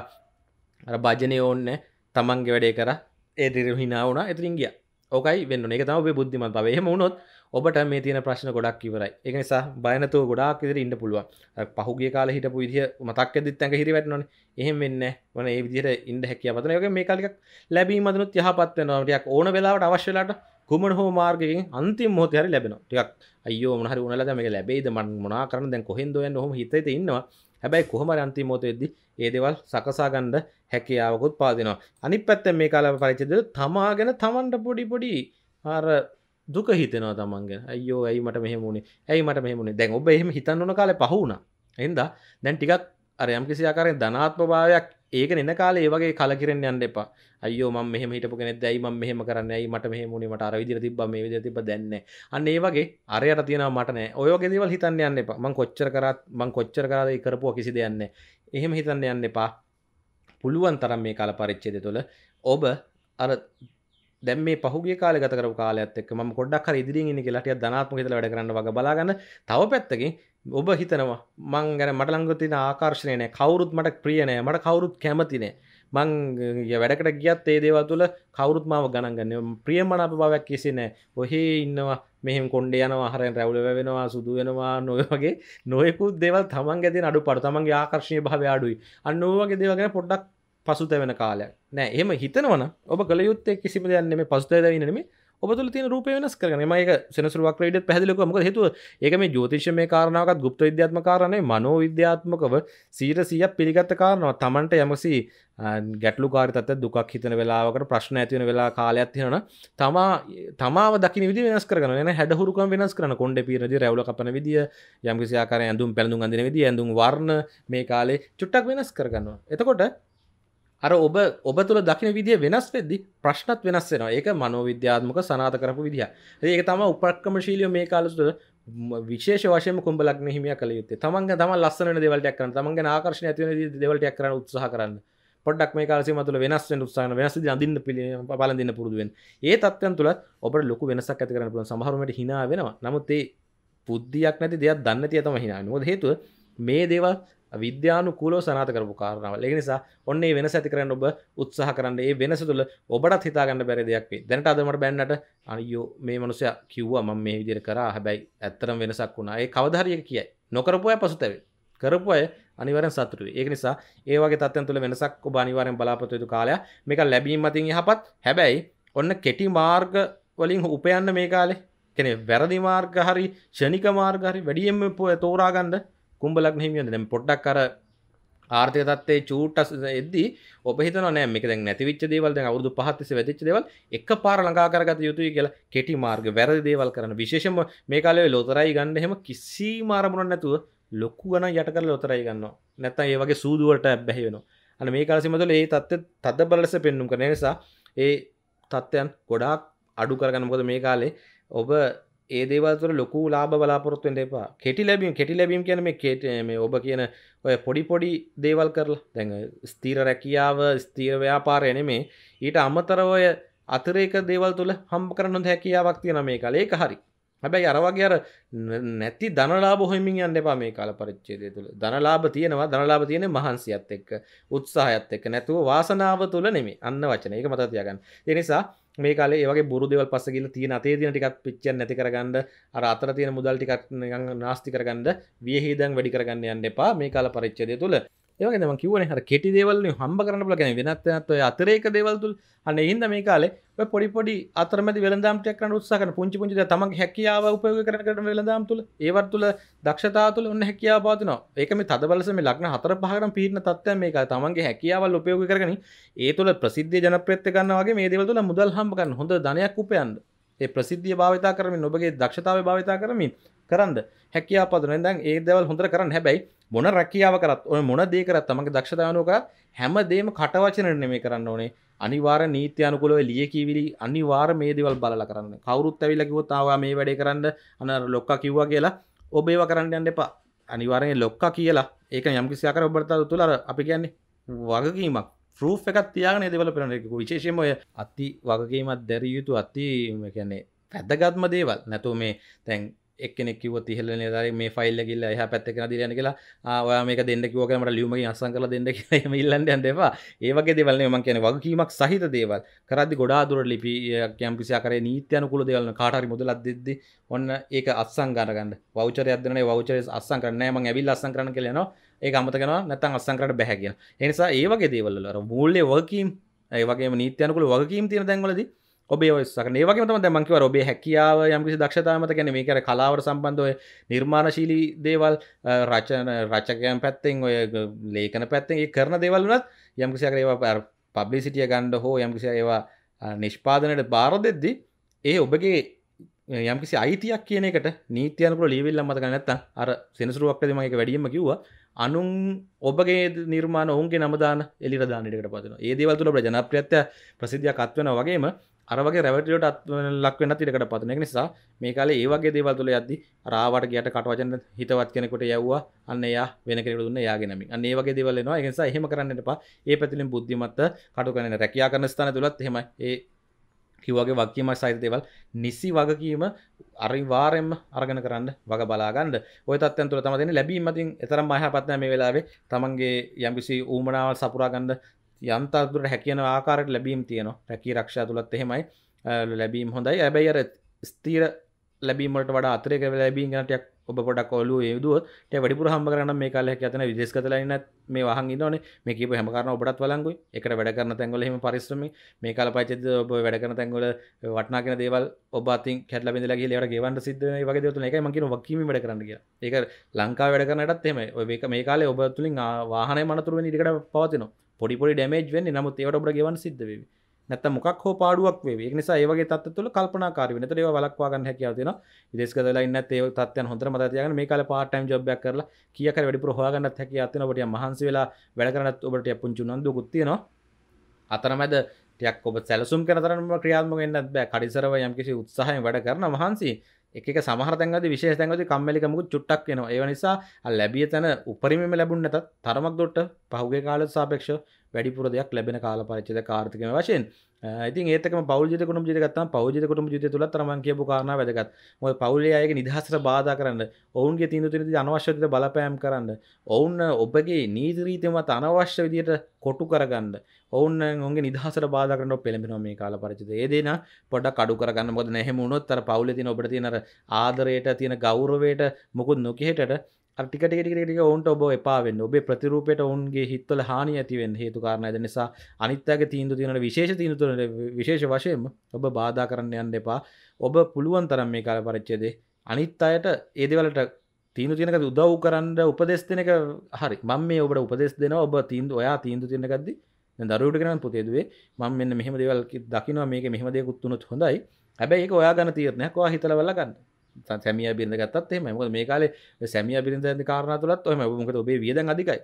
B: අර භජනේ ඕනේ නෑ. තමන්ගේ වැඩේ කරා ඒ දිර හිනා වුණා එතනින් ගියා. ඕකයි වෙන්න ඕනේ. ඒක තමයි ඔබේ බුද්ධිමත් බව. එහෙම වුණොත් ඔබට මේ තියෙන ප්‍රශ්න ගොඩක් ඉවරයි. ඒක නිසා බය නැතුව ගොඩාක් විදිහට ඉන්න පුළුවන්. අර පහුගිය කාලේ හිටපු විදිහ මතක් වෙද්දිත් ඇඟ හිරි වැටෙනවනේ. එහෙම වෙන්නේ නැහැ. මොන මේ විදිහට ඉන්න හැකියාව පතන. ඒ වගේ මේ කාලේ ටිකක් ලැබීම අදනුත් යහපත් වෙනවා. ටිකක් ඕන වෙලාවට අවශ්‍ය වෙලාවට කුමන හෝ මාර්ගයකින් අන්තිම මොහොතේ හරි ලැබෙනවා. ටිකක් අයියෝ මොන හරි උනලා දැන් මේක ලැබෙයිද මම මොනා කරන්න දැන් කොහෙන්ද යන්නේ ඔහොම හිත හිත ඉන්නවා. හැබැයි කොහොම හරි අන්තිම මොහොතේදී ඒ දේවල් සකසා ගන්න හැකියාවකුත් පාදිනවා. අනිත් පැත්තෙන් මේ කාල පරිච්ඡේදය තමා ගැන තමන්ට පොඩි පොඩි අර දුක හිතෙනවා තමන් ගැන. අයියෝ ඇයි මට මෙහෙම වුනේ? ඇයි මට මෙහෙම වුනේ? දැන් ඔබ එහෙම හිතන්න ඕන කාලේ පහ වුණා. එහෙනම් දැන් ටිකක් අර යම්කිසි ආකාරයෙන් ධනාත්මක භාවයක් ඒක නෙන කාලේ ඒ වගේ කලකිරෙන්න යන්න එපා. අයියෝ මම මෙහෙම හිටපු කෙනෙක්ද? ඇයි මම මෙහෙම කරන්නේ? ඇයි මට මෙහෙම වුනේ? මට අර විදිහට තිබ්බා මේ විදිහට තිබ්බා දැන් නැහැ. අන්න ඒ වගේ අරයට තියෙනවා මට නැහැ. ඔය වගේ දේවල් හිතන්න යන්න එපා. මං කොච්චර කරාත් මං කොච්චර කරාද ඒ කරපුවා කිසි දෙයක් නැහැ. එහෙම හිතන්න යන්න එපා. පුළුවන් තරම් මේ කාල පරිච්ඡේදය තුළ ඔබ අර දැන් මේ පහුගිය කාලේ ගත කරපු කාලයත් එක්ක මම පොඩ්ඩක් හරි ඉදිරියෙන් ඉන්නේ කියලා ටිකක් ධනාත්මක හිතලා වැඩ කරන්න වගේ බලා ගන්න. තව පැත්තකින් ඔබ හිතනවා මං ගැන මට ළඟ තියෙන ආකර්ෂණය නැහැ. කවුරුත් මට ප්‍රිය නැහැ. මට කවුරුත් කැමති නැහැ. මං වැඩකට ගියත් ඒ දේවල් තුළ කවුරුත් මාව ගණන් ගන්නේ. ප්‍රියමනාප භාවයක් කිසි නැහැ. ඔහේ ඉන්නවා මෙහෙම කොණ්ඩේ යනවා හරෙන් රැවුල වැවෙනවා සුදු වෙනවා නොය වගේ නොයෙකුත් දේවල් තමන්ගේ තියෙන අඩුපාඩු තමන්ගේ ආකර්ෂණීය භාවය අඩුයි. අන්න ඔය වගේ දේවල් ගැන පොඩ්ඩක් පසුතැවෙන කාලයක් නෑ. එහෙම හිතනවනම් ඔබ කල යුත්තේ කිසිම දෙයක් නෙමෙයි පසුතැවෙන්න නෙමෙයි. ඔබ තුළ තියෙන රූපය වෙනස් කරගන්න. මම ඒක සෙනසුරු වක්‍ර විදිහට පැහැදිලි කරුවා. මොකද හේතුව ඒක මේ ජ්‍යොතිෂමය කාරණාවකත් ගුප්ත විද්‍යාත්මක කාරණා නෙමෙයි මනෝ විද්‍යාත්මකව සීයට සීයක් පිළිගත්ත කාරණාවක්. Tamanට යම්සි ගැටලුකාරී තත්ත්වයක් දුකක් හිතෙන වෙලාවකට ප්‍රශ්න ඇති වෙන වෙලාව කාලයක් තියෙනවනම් තමා තමාව දකින්න විදිහ වෙනස් කරගන්න. නේද? හැඩහුරුකම් වෙනස් කරන කොණ්ඩේ පීරන විදිහ, රැවුල කපන විදිහ, යම්කිසි ආකාරයෙන් ඇඳුම් පැළඳුම් අඳින විදිහ, ඇඳුම් වර්ණ මේ කාලේ චුට්ටක් වෙනස් කරගන්නවා. එතකොට අර ඔබ ඔබ තුළ දකින විදිය වෙනස් වෙද්දි ප්‍රශ්නත් වෙනස් වෙනවා. ඒක මනෝවිද්‍යාත්මක සනාථ කරපු විදිය. ඒක තමයි උපක්‍රමශීලියෝ මේ කාලේ තුළ විශේෂ වශයෙන්ම කුම්භ ලග්න හිමියා කළ යුත්තේ. තමන්ගේ තමන් ලස්සන වෙන දේවල් ටිකක් කරන්න. තමන්ගේ ආකර්ෂණය ඇති වෙන දේවල් ටිකක් කරන්න උත්සාහ කරන්න. පොඩ්ඩක් මේ කාල සීමාව තුළ වෙනස් වෙන්න උත්සාහ කරන වෙනස් විදිහ අඳින්න බලන් දෙන්න පුරුදු වෙන්න. ඒ තත්ත්වයන් තුළ ඔබට ලොකු වෙනසක් ඇති කරන්න පුළුවන්. සමහර වෙලාවට hina වෙනවා. නමුත් ඒ බුද්ධියක් නැති දෙයක් දන්නේ නැති අය තමයි hina වෙන්නේ. මොකද හේතුව මේ දේවල් විද්‍යානුකූලව සනාථ කරපු කාරණාවල්. ඒක නිසා ඔන්න ඒ වෙනස ඇති කරන්න ඔබ උත්සාහ කරන්න. ඒ වෙනස තුළ ඔබටත් හිතා ගන්න බැරි දෙයක් වෙයි. දැනට අද මට බැන්නට අයියෝ මේ මිනිස්සයා කිව්වා මම මේ විදිහට කරා. හැබැයි ඇත්තටම වෙනසක් වුණා. ඒ කවදා හරි එක කියයි. නොකරපු අය පසුතැවෙයි. කරපු අය අනිවාර්යෙන් සතුටු වෙයි. ඒක නිසා ඒ වගේ තත්ත්වයන් තුළ වෙනසක් ඔබ අනිවාර්යෙන් බලාපොරොත්තු වෙතු කාලයක්. මේක ලැබීම මතින් යහපත්. හැබැයි ඔන්න කෙටි මාර්ග වලින් උපයන්න මේ කාලේ. කියන්නේ වැරදි මාර්ග හරි ෂණික මාර්ග හරි වැඩියෙන්ම තෝරා ගන්න කුම්භ ලග්න හිමියන් දැන් පොඩ්ඩක් අර ආර්ථික තත්ත්වයේ චූට්ටස් එද්දී ඔබ හිතනවා නෑ මේක දැන් නැති වෙච්ච දේවල් දැන් අවුරුදු පහක් තිස්සේ වැදිච්ච දේවල් එකපාර ළඟා කරගත යුතුයි කියලා කෙටි මාර්ග වැරදි දේවල් කරන විශේෂයෙන්ම මේ කාලේ ලොතරැයි ගන්න එහෙම කිසිම ආරමුණක් නැතුව ලොකු ගණන් යට කරලා ලොතරැයි ගන්නවා නැත්නම් ඒ වගේ සූදු වලට බැහැ වෙනවා අන්න මේ කාල සීමාවල ඒ තත්ත්වෙ තද බලලස පෙන්눔 කරන නිසා ඒ තත්ත්වයන් ගොඩාක් අඩු කරගන්න මොකද මේ කාලේ ඔබ ඒ දේවල් තුළ ලොකු ලාභ බලාපොරොත්තු වෙන්න එපා. කෙටි ලැබීම් කෙටි ලැබීම් කියන්නේ මේ මේ ඔබ කියන ඔය පොඩි පොඩි දේවල් කරලා දැන් ස්ථීර රැකියාව ස්ථීර ව්‍යාපාරය නෙමේ ඊට අමතරව ඔය අතිරේක දේවල් තුළ හම්බ කරන්න හොඳ හැකියාවක් තියෙනවා මේ කාලේ. ඒක හරි. හැබැයි අර වගේ අර නැති ධනලාභ හොයමින් යන්න එපා මේ කාල පරිච්ඡේදය තුළ. ධනලාභ තියෙනවා. ධනලාභ තියෙන්නේ මහන්සියත් එක්ක උත්සාහයත් එක්ක නැතුව වාසනාව තුළ නෙමෙයි. අන්න වචන. ඒක මතක තියාගන්න. ඒ නිසා මේ කාලේ ඒ වගේ බොරු දේවල් පස්ස ගිහලා තියෙන අතේ තියෙන ටිකක් පිච්චෙන් නැති කරගන්න අර අතර තියෙන මුදල් ටිකක් නිකන් නාස්ති කරගන්න වියහිදන් වැඩි කරගන්න යන්න එපා මේ කාල පරිච්ඡේදය තුල. ඒ වගේ තමයි මම කියවනේ අර කෙටි දේවල් වලින් හම්බ කරන්න පුළුවන් කියන්නේ වෙනත් වෙනත් ඔය අතරේක දේවල් තුල අන්න ඒ හින්දා මේ කාලේ ඔය පොඩි පොඩි අතරමැදි වෙළඳාම් ටිකක් කරන්න උත්සාහ කරන පුංචි පුංචි දේවල් තමන්ගේ හැකියාව උපයෝග කරන කරන වෙළඳාම් තුල ඒවත් තුල දක්ෂතාව තුල ඔන්න හැකියාව පවතිනවා. ඒක මේ තද බලස මේ ලග්න හතර පහකටම පිහිටන තත්ත්වයක් මේක. තමන්ගේ හැකියාවල් උපයෝග කරගෙන ඒ තුල ප්‍රසිද්ධිය ජනප්‍රියත්වය ගන්නවා වගේ මේ දේවල් තුල මුදල් හම්බ කරන්න හොඳ ධනයක් උපයන්න. ඒ ප්‍රසිද්ධිය භාවිතා කරමින් ඔබගේ දක්ෂතාවය භාවිතා කරමින් කරන්න හැකියාව පදන. දැන් ඒ දේවල් හොඳට කරන්න. හැබැයි මොන රැකියාව කරත් ඔය මොන දේ කරත් තමන්ගේ දක්ෂතාව අනුව කරත් හැමදේම කටවචන නෙමෙයි කරන්න ඕනේ. අනිවාර්ය නීති අනුකූලව ලියකියවිලි අනිවාර්ය මේ දේවල් බලලා කරන්න. කවුරුත් ඇවිල්ලා කිව්වොත් ආවා මේ වැඩේ කරන්න අන ලොක්කා කිව්වා කියලා ඔබ ඒවා කරන්න යන්න එපා. අනිවාර්යෙන් ලොක්කා කියලා ඒක යම් කිසි ආකාරයක් ඔබට තුල අර අපි කියන්නේ වගකීමක් ප්‍රූෆ් එකක් තියාගෙන ඒ දේවල් කරන්න. ඒක විශේෂයෙන්ම ඔය අති වගකීමක් දැරිය යුතු අති කියන්නේ වැදගත්ම දේවල් නැතුව මේ දැන් එක්කෙනෙක් කිව්වොත් ඉහළ නිලධාරියෙක් මේ ෆයිල් එක ගිහලා එහා පැත්තේ කෙනා දීලා යන්න කියලා ආ ඔයා මේක දෙන්න කිව්වා කියලා මට ලියුමකින් අස්සම් කරලා දෙන්න කියලා එහෙම ඉල්ලන්න යන්න එපා. ඒ වගේ දේවල් නෙවෙයි මම කියන්නේ වගකීමක් සහිත දේවල්. කරද්දි ගොඩාක් දුරට ලිපි යම් කිසි ආකාරයේ නීති අනුකූල දේවල් කාට හරි මුදලක් දෙද්දි ඔන්න ඒක අස්සම් ගන්න. වවුචර් එකක් දෙනවා ඒ වවුචර් එක අස්සම් කරන්නේ නැහැ මම ඇවිල්ලා අස්සම් කරන්න කියලා යනවා. ඒක අමතක කරනවා නැත්නම් අස්සම් කරන්න බෑ කියන. ඒ නිසා ඒ වගේ දේවල් වල අර මූල්‍ය වගකීම් ඒ වගේම නීති අනුකූල වගකීම් තියෙන තැන්වලදී ඔබේ ඔය සකන ඒ වගේම තමයි දැන් මම කිව්වා ඔබේ හැකියාව යම්කිසි දක්ෂතාවය මත කියන්නේ මේක අර කලාවට සම්බන්ධ ඔය නිර්මාණශීලී දේවල් රචන රචකයන් පැත්තෙන් ඔය ලේඛන පැත්තෙන් ඒ කරන දේවල් වුණත් යම්කිසි ආකාරයේ ඒවා පබ්ලිසිටි එක ගන්න හෝ යම්කිසි ඒවා නිෂ්පාදනයට බාර දෙද්දී ඒ ඔබගේ යම්කිසි අයිතියක් කියන එකට නීති අනුකූල ලියවිල්ලක් මත ගන්න නැත්නම් අර සෙනසුරුවක් ඇදී මම ඒක වැඩියෙන්ම කිව්වා අනුන් ඔබගේ නිර්මාණ ඔවුන්ගේ නම දාන එළියට දාන එකකට පදිනවා. ඒ දේවල් තුල අපේ ජනප්‍රියත්වය ප්‍රසිද්ධියක් අත් වෙනවා වගේම අර වගේ රැවටිලියට ලක් වෙන්නත් ඉඩකට පදින. ඒක නිසා මේ කාලේ ඒ වගේ දේවල් තුල යද්දී අර ආවට ගියට කටවචන හිතවත් කෙනෙකුට යවුවා අන්න එයා වෙන කෙනෙකුට දුන්න එයාගේ නමින්. අන්න ඒ වගේ දේවල් එනවා. ඒ නිසා එහෙම කරන්න එපා. ඒ පැතිලින් බුද්ධිමත්ත කටු කරන රැකියා කරන ස්ථාන තුලත් එහෙමයි. ඒ කිව්වාගේ වගකීමක් සහිත දේවල් නිසි වගකීම අනිවාර්යෙන්ම අරගෙන කරන්න වග බලා ගන්න. ওই තත්ත්වයන් තුළ තමයි දෙන්නේ ලැබීම මතින් එතරම් අයහපත් නැහැ මේ වෙලාවේ. තමන්ගේ යම්කිසි ඌමනාවල් සපුරා ගන්න යන්තම් දුරට හැකියන ආකාරයට ලැබීම් තියෙනවා. රැකී ආරක්ෂා තුලත් එහෙමයි. ලැබීම් හොඳයි. හැබැයි අර ස්ථීර ලැබීම් වලට වඩා අතිරේක ලැබීම් ගැන ටිකක් ඔබ පොඩක් ඔළුවේ යොදුවොත් ටික වැඩිපුර හම්බ කරගන්න මේ කාලේ හැකියාව තියෙන විදේශගතලා ඉන්නත් මේ වහන් ඉන්නෝනේ. මේ කියපු හැම කාරණා ඔබටත් වළංගුයි. එකට වැඩ කරන තැන්වල එහෙම පරිශ්‍රමයි. මේ කාල පරිච්ඡේද ඔබ වැඩ කරන තැන්වල වටනා කියන දේවල් ඔබ අතින් කැඩලා බෙදලා ගිහලා ඒවට ගෙවන්න සිද්ධ වෙන මේ වගේ දේවල් තුන ඒකයි මම කියනවා වගකීමෙන් වැඩ කරන්න කියලා. ඒක ලංකාවේ වැඩ කරන එකටත් එහෙමයි. ඔය මේක මේ කාලේ ඔබ තුලින් වාහනය මනතුරු වෙන ඉඩකට පවතිනවා. පොඩි පොඩි ඩැමේජ් වෙන්නේ. නමුත් ඒවට ඔබට ගෙවන්න සිද්ධ වෙවි. නැත්තම් මොකක් හෝ පාඩුවක් වේවි. ඒක නිසා ඒ වගේ තත්ත්ව තුළ කල්පනාකාරී වෙන්න. ඒතර ඒවා වළක්වා ගන්න හැකියාව තියෙනවා. විදේශගත වෙලා ඉන්නත් ඒ තත්ත්වයන් හොඳට මතක තියාගන්න. මේ කාලේ පාර්ට් ටයිම් ජොබ් එකක් කරලා කීයක් හරි වැඩිපුර හොයාගන්නත් හැකියාවක් තියෙනවා. ඔබට මහන්සි වෙලා වැඩ කරනත් ඔබට ටික පුංචි උනන්දුවකුත් තියෙනවා. අතරමැද ටිකක් ඔබ සැලසුම් කරන තරමම ක්‍රියාත්මක වෙන්නත් බෑ. කඩිසරව යම්කිසි උත්සාහයෙන් වැඩ කරන මහන්සි එක එක සමහර තැන්වලදී විශේෂ තැන්වලදී කම්මැලිකමකුත් චුට්ටක් වෙනවා. ඒ නිසා ලැබිය තැන උපරිමයෙන්ම ලැබුණ නැතත් තරමක් දොට්ට පහුගිය කාලයට සාපේක්ෂව වැඩිපුර දෙයක් ලැබෙන කාල පරිච්ඡේදයක ආර්ථිකමය වශයෙන්. ඉතින් ඒත් එක්කම පෞල් ජීවිත කුටුම්බ ජීවිත ගත්තාම පෞල් ජීවිත කුටුම්බ ජීවිතය තුලත් අර මම කියපු කාරණා වැදගත්. මොකද පෞලේ අයගේ නිදහසට බාධා කරන්න, ඔවුන්ගේ තීන්දුව තුනදී අනවශ්‍ය විදිහට බලපෑම් කරන්න, ඔවුන් ඔබගේ නීති රීති මත අනවශ්‍ය විදිහට කොටු කරගන්න, ඔවුන් ඔවුන්ගේ නිදහසට බාධා කරන්න පෙළඹෙනවා මේ කාල පරිච්ඡේදය. ඒ දේ නා පොඩ්ඩක් අඩු කරගන්න. මොකද නැහෙම වුණොත් අර පෞලේ තියෙන ඔබට තියෙන අර ආදරයට තියෙන ගෞරවයට මොකුත් නොකියහෙටට අර ටික ටික ටික ටික ඔවුන්ට ඔබ එපා වෙන්න. ඔබේ ප්‍රතිරූපයට ඔවුන්ගේ හිතවල හානිය ඇති වෙන්න හේතු කාරණා ඒ නිසා අනිත් අයගේ තීන්දුව තියෙන විශේෂ තීන්දුව තුන විශේෂ වශයෙන්ම ඔබ බාධා කරන්න යන්න එපා. ඔබ පුළුවන් තරම් මේ කාල පරිච්ඡේදයේ අනිත් අයට ඒ දේවල්ට තීන්දුව තියෙනකද උදව් කරන්න උපදෙස් දෙන එක හරි. මම මේ ඔබට උපදෙස් දෙනවා. ඔබ තීන්දුව ඔයා තීන්දුව තියෙන එකද්දි දැන් දරුවෙකුට කියනවා පුතේ දුවේ මම මෙන්න මෙහෙම දේවල් දකින්නවා මේකේ මෙහෙම දේකුත් තුනොත් හොඳයි. හැබැයි ඒක ඔයා ගන්න තීරණයක්. ඔයා හිතලා බලලා ගන්න. සැමියා බිරිඳ ගත්තත් එහෙමයි. මොකද මේ කාලේ සැමියා බිරිඳ යන කාරණා තුලත් ඔයමයි. මොකද ඔබේ වියදම් අධිකයි.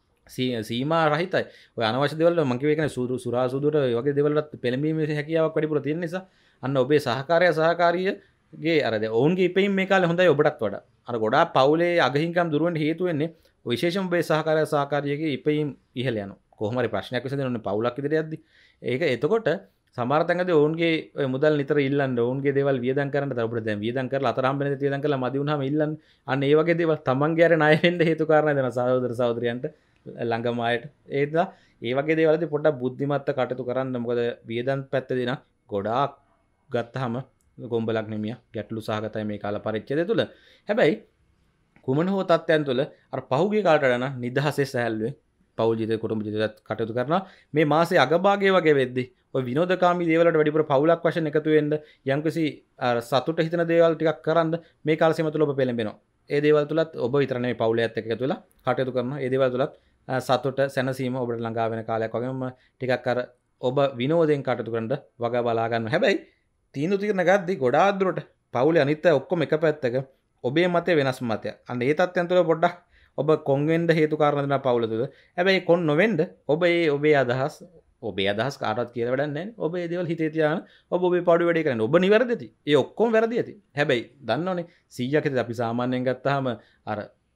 B: සීමා රහිතයි. ඔය අනවශ්‍ය දේවල් මම කිව්වේ කියන්නේ සුදු සුරා සුදුට ඔය වගේ දේවල් වලත් පෙළඹීමේ හැකියාවක් වැඩිපුර තියෙන නිසා අන්න ඔබේ සහකාරය සහකාරියගේ අර දැන් ඔවුන්ගේ ඉපෙයින් මේ කාලේ හොඳයි ඔබටත් වඩා. අර ගොඩාක් පවුලේ අගහිංකම් දුර වෙන්න හේතු වෙන්නේ විශේෂම ඔබේ සහකාරය සහකාරියගේ ඉපෙයින් ඉහළ යනවා. කොහොම හරි ප්‍රශ්නයක් විසඳෙන්න ඕනේ පවුලක් ඉදිරියට යද්දි. ඒක එතකොට සමහර තැන්වලදී ඔවුන්ගේ ඔය මුදල් නිතර ඉල්ලන්න ඔවුන්ගේ දේවල් වියදම් කරන්න තර අපිට දැන් වියදම් කරලා අතර හම්බෙන දේ වියදම් කරලා මදි වුණාම ඉල්ලන්න අන්න ඒ වගේ දේවල් තමන්ගේ අර ණය වෙන්න හේතු කාරණා දෙනවා සහෝදර සහෝදරියන්ට ළඟම අයට ඒ නිසා ඒ වගේ දේවල්දී පොඩ්ඩක් බුද්ධිමත්ව කටයුතු කරන්න මොකද වියදම් පැත්තදී නම් ගොඩාක් ගත්තාම ගොම්බලක් නෙමිය ගැටලු සහගතයි මේ කාල පරිච්ඡේදය තුල හැබැයි කුමන හෝ තත්ත්වයන් තුල අර පහුගිය කාලට වඩා නම් නිදහසේ සහැල්ලුවේ පෞල් ජීවිත කුටුම්බ ජීවිතත් කටයුතු කරනවා මේ මාසේ අගභාගයේ වගේ වෙද්දී ඔය විනෝදකාමී දේවල් වලට වැඩිපුර පවුලක් වශයෙන් එකතු වෙන්න යම්කිසි සතුට හිතන දේවල් ටිකක් කරන්න මේ කාල සීම තුල ඔබ පෙළඹෙනවා. ඒ දේවල් තුලත් ඔබ විතර නෙවෙයි පවුලයත් එක්ක එකතු වෙලා කටයුතු කරනවා. ඒ දේවල් තුලත් සතුට සැනසීම ඔබට ළඟා වෙන කාලයක් වගේම ටිකක් අර ඔබ විනෝදයෙන් කටයුතු කරන්න වග බලා ගන්න. හැබැයි තීන්දුව తీරන ගද්දි ගොඩාක් දුරට පවුලේ අනිත් අය ඔක්කොම එක පැත්තක ඔබේ මතය වෙනස් මතයක්. අන්න ඒ තත්ත්වයන් තුල පොඩ්ඩක් ඔබ කොන් වෙන්න හේතු කාරණා දෙනවා පවුල තුල. හැබැයි කොන් නොවෙන්න ඔබ ඒ ඔබේ අදහස් ඔබේ අදහස් කාටවත් කියලා වැඩක් නැහැ. ඔබ ඒ දේවල් හිතේ තියාගෙන ඔබ ඔබේ පාඩු වැඩේ කරන්න. ඔබ නිවැරදි ඇති. ඒ ඔක්කොම වැරදි ඇති. හැබැයි දන්නවනේ සීයක් හිතේ අපි සාමාන්‍යයෙන් ගත්තාම අර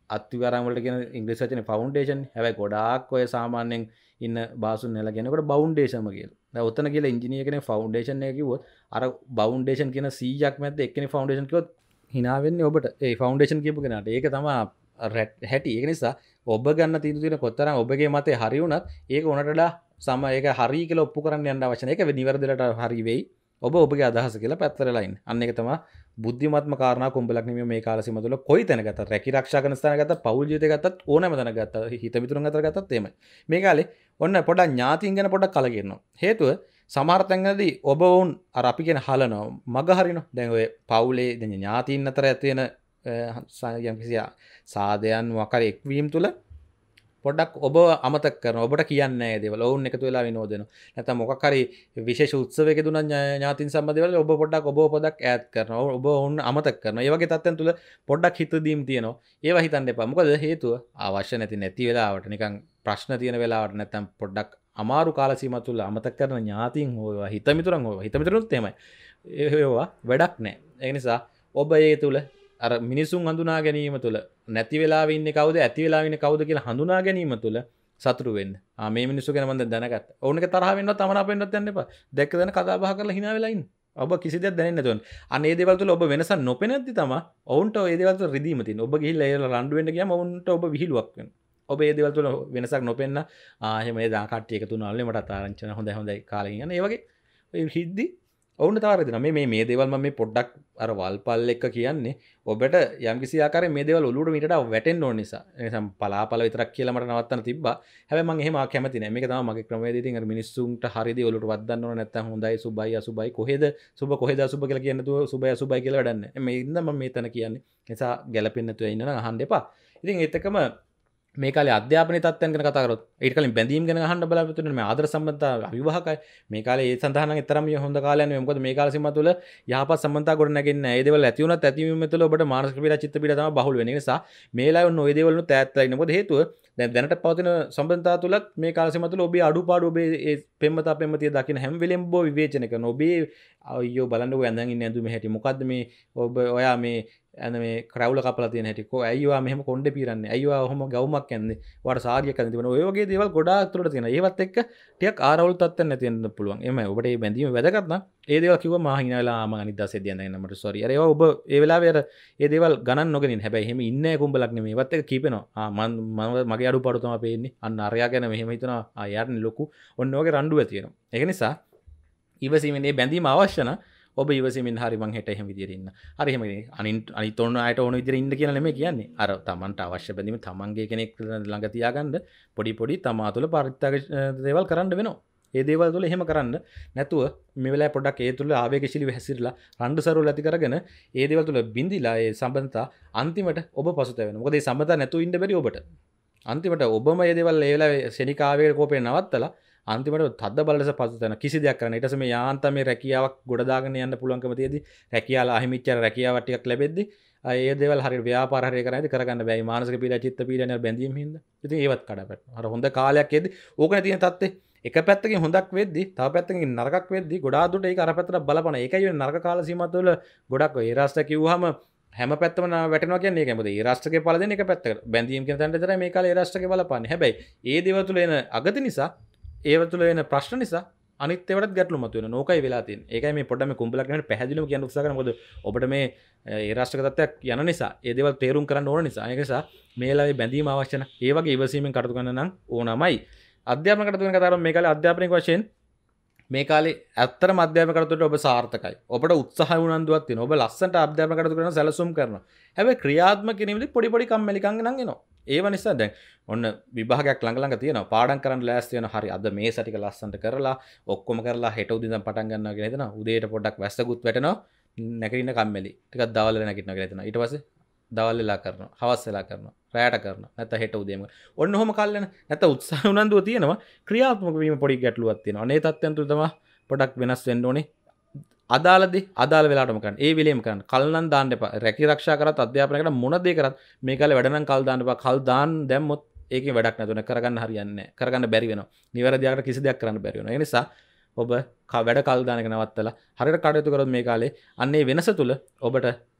A: අත්විවරම් වලට කියන ඉංග්‍රීසි වචනේ ෆවුන්ඩේෂන්. හැබැයි ගොඩාක් ඔය සාමාන්‍යයෙන් ඉන්න බාසුන් නෙලා කියනකොට බවුන්ඩේෂන්ම කියලා. දැන් උතන කියලා ඉංජිනේර කෙනෙක් ෆවුන්ඩේෂන් එක කිව්වොත් අර බවුන්ඩේෂන් කියන සීයක් මැද්ද එක්කෙනෙක් ෆවුන්ඩේෂන් කිව්වොත් hina වෙන්නේ ඔබට. ඒ ෆවුන්ඩේෂන් කියපු කෙනාට. ඒක තමයි හැටි. ඒක නිසා ඔබ ගන්න තීන්දුව තියෙන කොතරම් ඔබගේ මතේ හරි වුණත් ඒක උනට වඩා සම ඒක හරි කියලා ඔප්පු කරන්න යන්න අවශ්‍ය නැහැ. ඒක නිවැරදිලට හරි වෙයි. ඔබ ඔබගේ අදහස කියලා පැත්තටලා ඉන්න. අන්න ඒක තමයි බුද්ධිමත්ම කාරණා කුඹලක් නෙමෙයි මේ කාල සීම තුළ කොයි තැන ගත්තත් රැකී ආරක්ෂා කරන ස්ථාන ගත්තත් පෞල් ජීවිතය ගත්තත් ඕනෑම තැන ගත්තත් හිත මිතුරුන් අතර ගත්තත් එහෙමයි. මේ කාලේ ඔන්න පොඩක් ඥාතීන් ගැන පොඩක් කලකිරෙනවා. හේතුව සමහර තැන්වලදී ඔබ වුන් අර අපි කියන හලනවා මග හරිනවා. දැන් ඔය පවුලේ දැන් ඥාතීන් අතර ඇති වෙන යම්කිසි සාදයන් මොකක් හරි එක්වීම තුළ පොඩ්ඩක් ඔබ අමතක කරනවා. ඔබට කියන්නේ නැහැ ඒ දේවල්. ඔවුන් එකතු වෙලා විනෝදනවා. නැත්නම් මොකක් හරි විශේෂ උත්සවයක දුන ඥාතින් සම්බන්ධ දේවල් ඔබ පොඩ්ඩක් ඔබ පොඩ්ඩක් ඈඩ් කරනවා. ඔබ ඔවුන් අමතක කරනවා. ඒ වගේ තත්ත්වයන් තුල පොඩ්ඩක් හිත දීම් තියෙනවා. ඒවා හිතන්න එපා. මොකද හේතුව අවශ්‍ය නැති නැති වෙලාවට නිකන් ප්‍රශ්න තියෙන වෙලාවට නැත්නම් පොඩ්ඩක් අමාරු කාල සීමාව තුල අමතක කරන ඥාතින් හොයවා හිත මිතුරන් හොයවා. හිත මිතුරුත් එහෙමයි. ඒවා වැඩක් නැහැ. ඒ නිසා ඔබ ඒ තුල අර මිනිසුන් හඳුනා ගැනීම තුළ නැති වෙලාවෙ ඉන්නේ කවුද ඇති වෙලාවෙ ඉන්නේ කවුද කියලා හඳුනා ගැනීම තුළ සතුටු වෙන්න. ආ මේ මිනිස්සු ගැන මම දැන් දැනගත්තා. ඕන එක තරහ වෙන්නවත් අමනාප වෙන්නවත් යන්න එපා. දැක්ක දැන කතා බහ කරලා hina වෙලා ඉන්න. ඔබ කිසි දෙයක් දැනෙන්නේ නැතුව. අනේ මේ දේවල් තුළ ඔබ වෙනසක් නොපෙනෙද්දි තමයි ඔවුන්ට මේ දේවල් තුළ රිදීම තියෙන්නේ. ඔබ ගිහිල්ලා ඒ රණ්ඩු වෙන්න ගියාම ඔවුන්ට ඔබ විහිළුවක් වෙනවා. ඔබ මේ දේවල් තුළ වෙනසක් නොපෙන්න ආ එහෙම මේ දා කට්ටිය එකතු වුණාලනේ මටත් ආරංචි වෙන හොඳයි හොඳයි කාලෙකින් යන. ඒ වගේ හිද්දි ඔවුන්ට තව රෙදිනවා. මේ මේ මේ දේවල් මම මේ පොඩ්ඩක් අර වල්පල් එක්ක කියන්නේ ඔබට යම්කිසි ආකාරයෙන් මේ දේවල් ඔලුවට මීටට වැටෙන්න ඕන නිසා. ඒ නිසා පලාපල විතරක් කියලා මට නවත්තන්න තිබ්බා. හැබැයි මම එහෙම කැමති නැහැ. මේක තමයි මගේ ක්‍රමවේදය. ඉතින් අර මිනිස්සුන්ට හරියදී ඔලුවට වද්දන්න ඕන නැත්නම් හොඳයි සුබයි අසුබයි කොහෙද සුබ කොහෙද අසුබ කියලා කියන්නේ නැතුව සුබයි අසුබයි කියලා වැඩක් නැහැ. මේ ඉන්න මම මේ තැන කියන්නේ. ඒ නිසා ගැළපෙන්නේ නැතුව ඉන්න නම් අහන්න එපා. ඉතින් ඒත් එක්කම මේ කාලේ අධ්‍යාපනයේ තත්ත්වයන් ගැන කතා කරොත් ඊට කලින් බැඳීම් ගැන අහන්න බලාපොරොත්තු වෙන මේ ආදර සම්බන්ධතා අවිවාහකයි මේ කාලේ ඒ සඳහා නම් තරම් හොඳ කාලයක් නෙවෙයි මොකද මේ කාල සීමාව තුළ යහපත් සම්බන්ධතා ගොඩ නැගෙන්නේ නැහැ. ඒ දේවල් ඇති වුණත් ඇතිවීම තුළ ඔබට මානසික පීඩා චිත්ත පීඩා තමයි බහුල වෙන්නේ. ඒ නිසා මේ ලායොන් ඔය දේවල් වලට ඈත්ලා ඉන්න. මොකද හේතුව දැන් දැනට පවතින සම්බන්ධතා තුළත් මේ කාල සීමාව තුළ ඔබේ අඩුපාඩු ඔබේ ඒ පෙම්මතා පෙම්මතිය දකින්න හැම වෙලෙම ඔබ විවේචනය කරන ඔබේ අයියෝ බලන්නකෝ ඇඳන් ඉන්නේ ඇඳුමේ හැටි මොකද්ද මේ ඔබ ඔයා මේ ඇඳ මේ ක්‍රවුල කපලා තියෙන හැටි කො ඇයිවා මෙහෙම කොණ්ඩේ පීරන්නේ ඇයිවා ඔහොම ගවුමක් ඇඳන්නේ ඔයාට සාරියක් ඇඳ තිබුණා ඔය වගේ දේවල් ගොඩාක් තුරට තියෙනවා ඒවත් එක්ක ටිකක් ආරවුල් තත්ත්වයක් නැති වෙන්න පුළුවන් එමය ඔබට මේ බැඳීම වැදගත් නම් ඒ දේවල් කිව්වම මා හිනා වෙලා ආ මම අනිත් දවසේ දියන් දැන් මට සෝරි අර ඒවා ඔබ ඒ වෙලාවේ අර ඒ දේවල් ගණන් නොගෙන ඉන්න හැබැයි එහෙම ඉන්නේ කුඹලක් නෙමෙයි ඒවත් එක්ක කීපෙනවා ආ මම මගේ අඩුපාඩු තමයි පේන්නේ අන්න අරයා ගැන මෙහෙම හිතනවා ආ යාරනේ ලොකු ඔන්න ඔයගේ රණ්ඩුව තියෙනවා ඒක නිසා ඉවසීමෙන් මේ බැඳීම අවශ්‍ය නම් ඔබ ඉවසීමෙන් හරි මං හෙට එහෙම විදියට ඉන්න. හරි එහෙම අනිත් අනිත් ඕන අයට ඕන විදියට ඉන්න කියලා නෙමෙයි කියන්නේ. අර තමන්ට අවශ්‍ය බැඳීම තමන්ගේ කෙනෙක් ළඟ තියාගන්න පොඩි පොඩි තමා තුළ පරිත්‍යාග දේවල් කරන්න වෙනවා. ඒ දේවල් තුළ එහෙම කරන්න නැතුව මේ වෙලාවේ පොඩ්ඩක් ඒ තුළ ආවේගශීලීව හැසිරලා රණ්ඩු සරුවල් ඇති කරගෙන ඒ දේවල් තුළ බින්දිලා ඒ සම්බන්ධතා අන්තිමට ඔබ පසුතැවෙනවා. මොකද මේ සම්බන්ධතා නැතුව ඉන්න බැරි ඔබට. අන්තිමට ඔබම මේ දේවල් ඒ වෙලාවේ ශනික ආවේග කෝපේ නවත්තලා අන්තිමට තද්ද බලස පසුතැවෙන කිසි දෙයක් කරන්න. ඊට පස්සේ මේ යාන්තම් මේ රැකියාවක් ගොඩ දාගෙන යන්න පුළුවන්කම තියෙදි රැකියාව අහිමිච්චර රැකියාවක් ටිකක් ලැබෙද්දි ඒ දේවල් හරියට ව්‍යාපාර හරියට කරන්නේ කරගන්න බෑ. මේ මානසික පීඩා චිත්ත පීඩා නේ බැඳීම් හින්දා. ඉතින් ඒවත් කඩපැටෙනවා. අර හොඳ කාලයක් එද්දි ඕකනේ තියෙන තත්ත්වේ. එක පැත්තකින් හොඳක් වෙද්දි තව පැත්තකින් නරකක් වෙද්දි ගොඩාක් දුරට ඒක අර පැත්තට බලපන. ඒකයි ඔය නරක කාල සීමාව තුළ ගොඩක් ඔය ඒ රාෂ්ට්‍ර කිව්වහම හැම පැත්තම වැටෙනවා කියන්නේ ඒකයි. මොකද ඒ රාෂ්ට්‍රකේ පළ දෙන්නේ එක පැත්තකට. බැඳීම් කියන තැනට විතරයි මේ කාලේ ඒ රාෂ්ට්‍රකේ බලපන්නේ. හැබැයි ඒ දේවල් තුළ එන අගති නිසා ඒව තුළ වෙන ප්‍රශ්න නිසා අනිත් ඒවාටත් ගැටලු මතුවෙනවා. නෝකයි වෙලා තියෙන්නේ. ඒකයි මේ පොඩ්ඩක් මේ කුඹලක් නෙමෙයි පැහැදිලිවම කියන්න උත්සාහ කරනවා. මොකද ඔබට මේ ඒ රාෂ්ට්‍රක තත්ත්වයක් යන නිසා, ඒ දේවල් තේරුම් කරන්න ඕන නිසා. ඒක නිසා මේ ලාවේ බැඳීම අවශ්‍ය නැහැ. ඒ වගේ ඉවසීමෙන් කටයුතු කරන්න නම් ඕනමයි. අධ්‍යාපන කටයුතු වෙන කතාවම මේ කාලේ අධ්‍යාපනික වශයෙන් මේ කාලේ ඇත්තටම අධ්‍යාපන කටයුතුට ඔබ සාර්ථකයි. ඔබට උත්සාහය උනන්දුවක් තියෙනවා. ඔබ ලස්සනට අධ්‍යාපන කටයුතු කරන සැලසුම් කරනවා. හැබැයි ක්‍රියාත්මක කිරීමේදී පොඩි පොඩි කම්මැලිකම් නම් එනවා. ඒව නිසා දැන් ඔන්න විභාගයක් ළඟ ළඟ තියෙනවා. පාඩම් කරන්න ලෑස්ති වෙනවා. හරි අද මේස ටික ලස්සනට කරලා ඔක්කොම කරලා හෙට උදේ ඉඳන් පටන් ගන්නවා කියලා හිතනවා. උදේට පොඩ්ඩක් වැස්සකුත් වැටෙනවා. නැගිටින්න කම්මැලි. ටිකක් දවල් වෙලා නැගිටිනවා කියලා හිතනවා. ඊට පස්සේ දවල් වෙලා කරනවා. හවස් වෙලා කරනවා. රැයට කරනවා. නැත්නම් හෙට උදේම. ඔන්න ඔහොම කල්යන. නැත්නම් උත්සාහ උනන්දුව තියෙනවා. ක්‍රියාත්මක වීම පොඩි ගැටලුවක් තියෙනවා. අනේ තත්ත්වයන් තුල තමයි පොඩක් වෙනස් වෙන්න ඕනේ. අදාළදී අදාළ වෙලාවටම කරන්න. ඒ වෙලෙම කරන්න. කල් නම් දාන්න එපා. රැකී ආරක්ෂා කරත් අධ්‍යාපනයකට මොන දේ කරත් මේ කාලේ වැඩ නම් කල් දාන්න එපා. කල් දාන්න දැම්මොත් ඒකෙන් වැඩක් නැතුව කරගන්න හරියන්නේ නැහැ. කරගන්න බැරි වෙනවා. නිවැරදි ආකාරයට කිසි දෙයක් කරන්න බැරි වෙනවා. ඒ නිසා ඔබ වැඩ කල් දාන එක නවත්තලා හරියට කටයුතු කරොත් මේ කාලේ අන්නේ වෙනස තුල ඔබට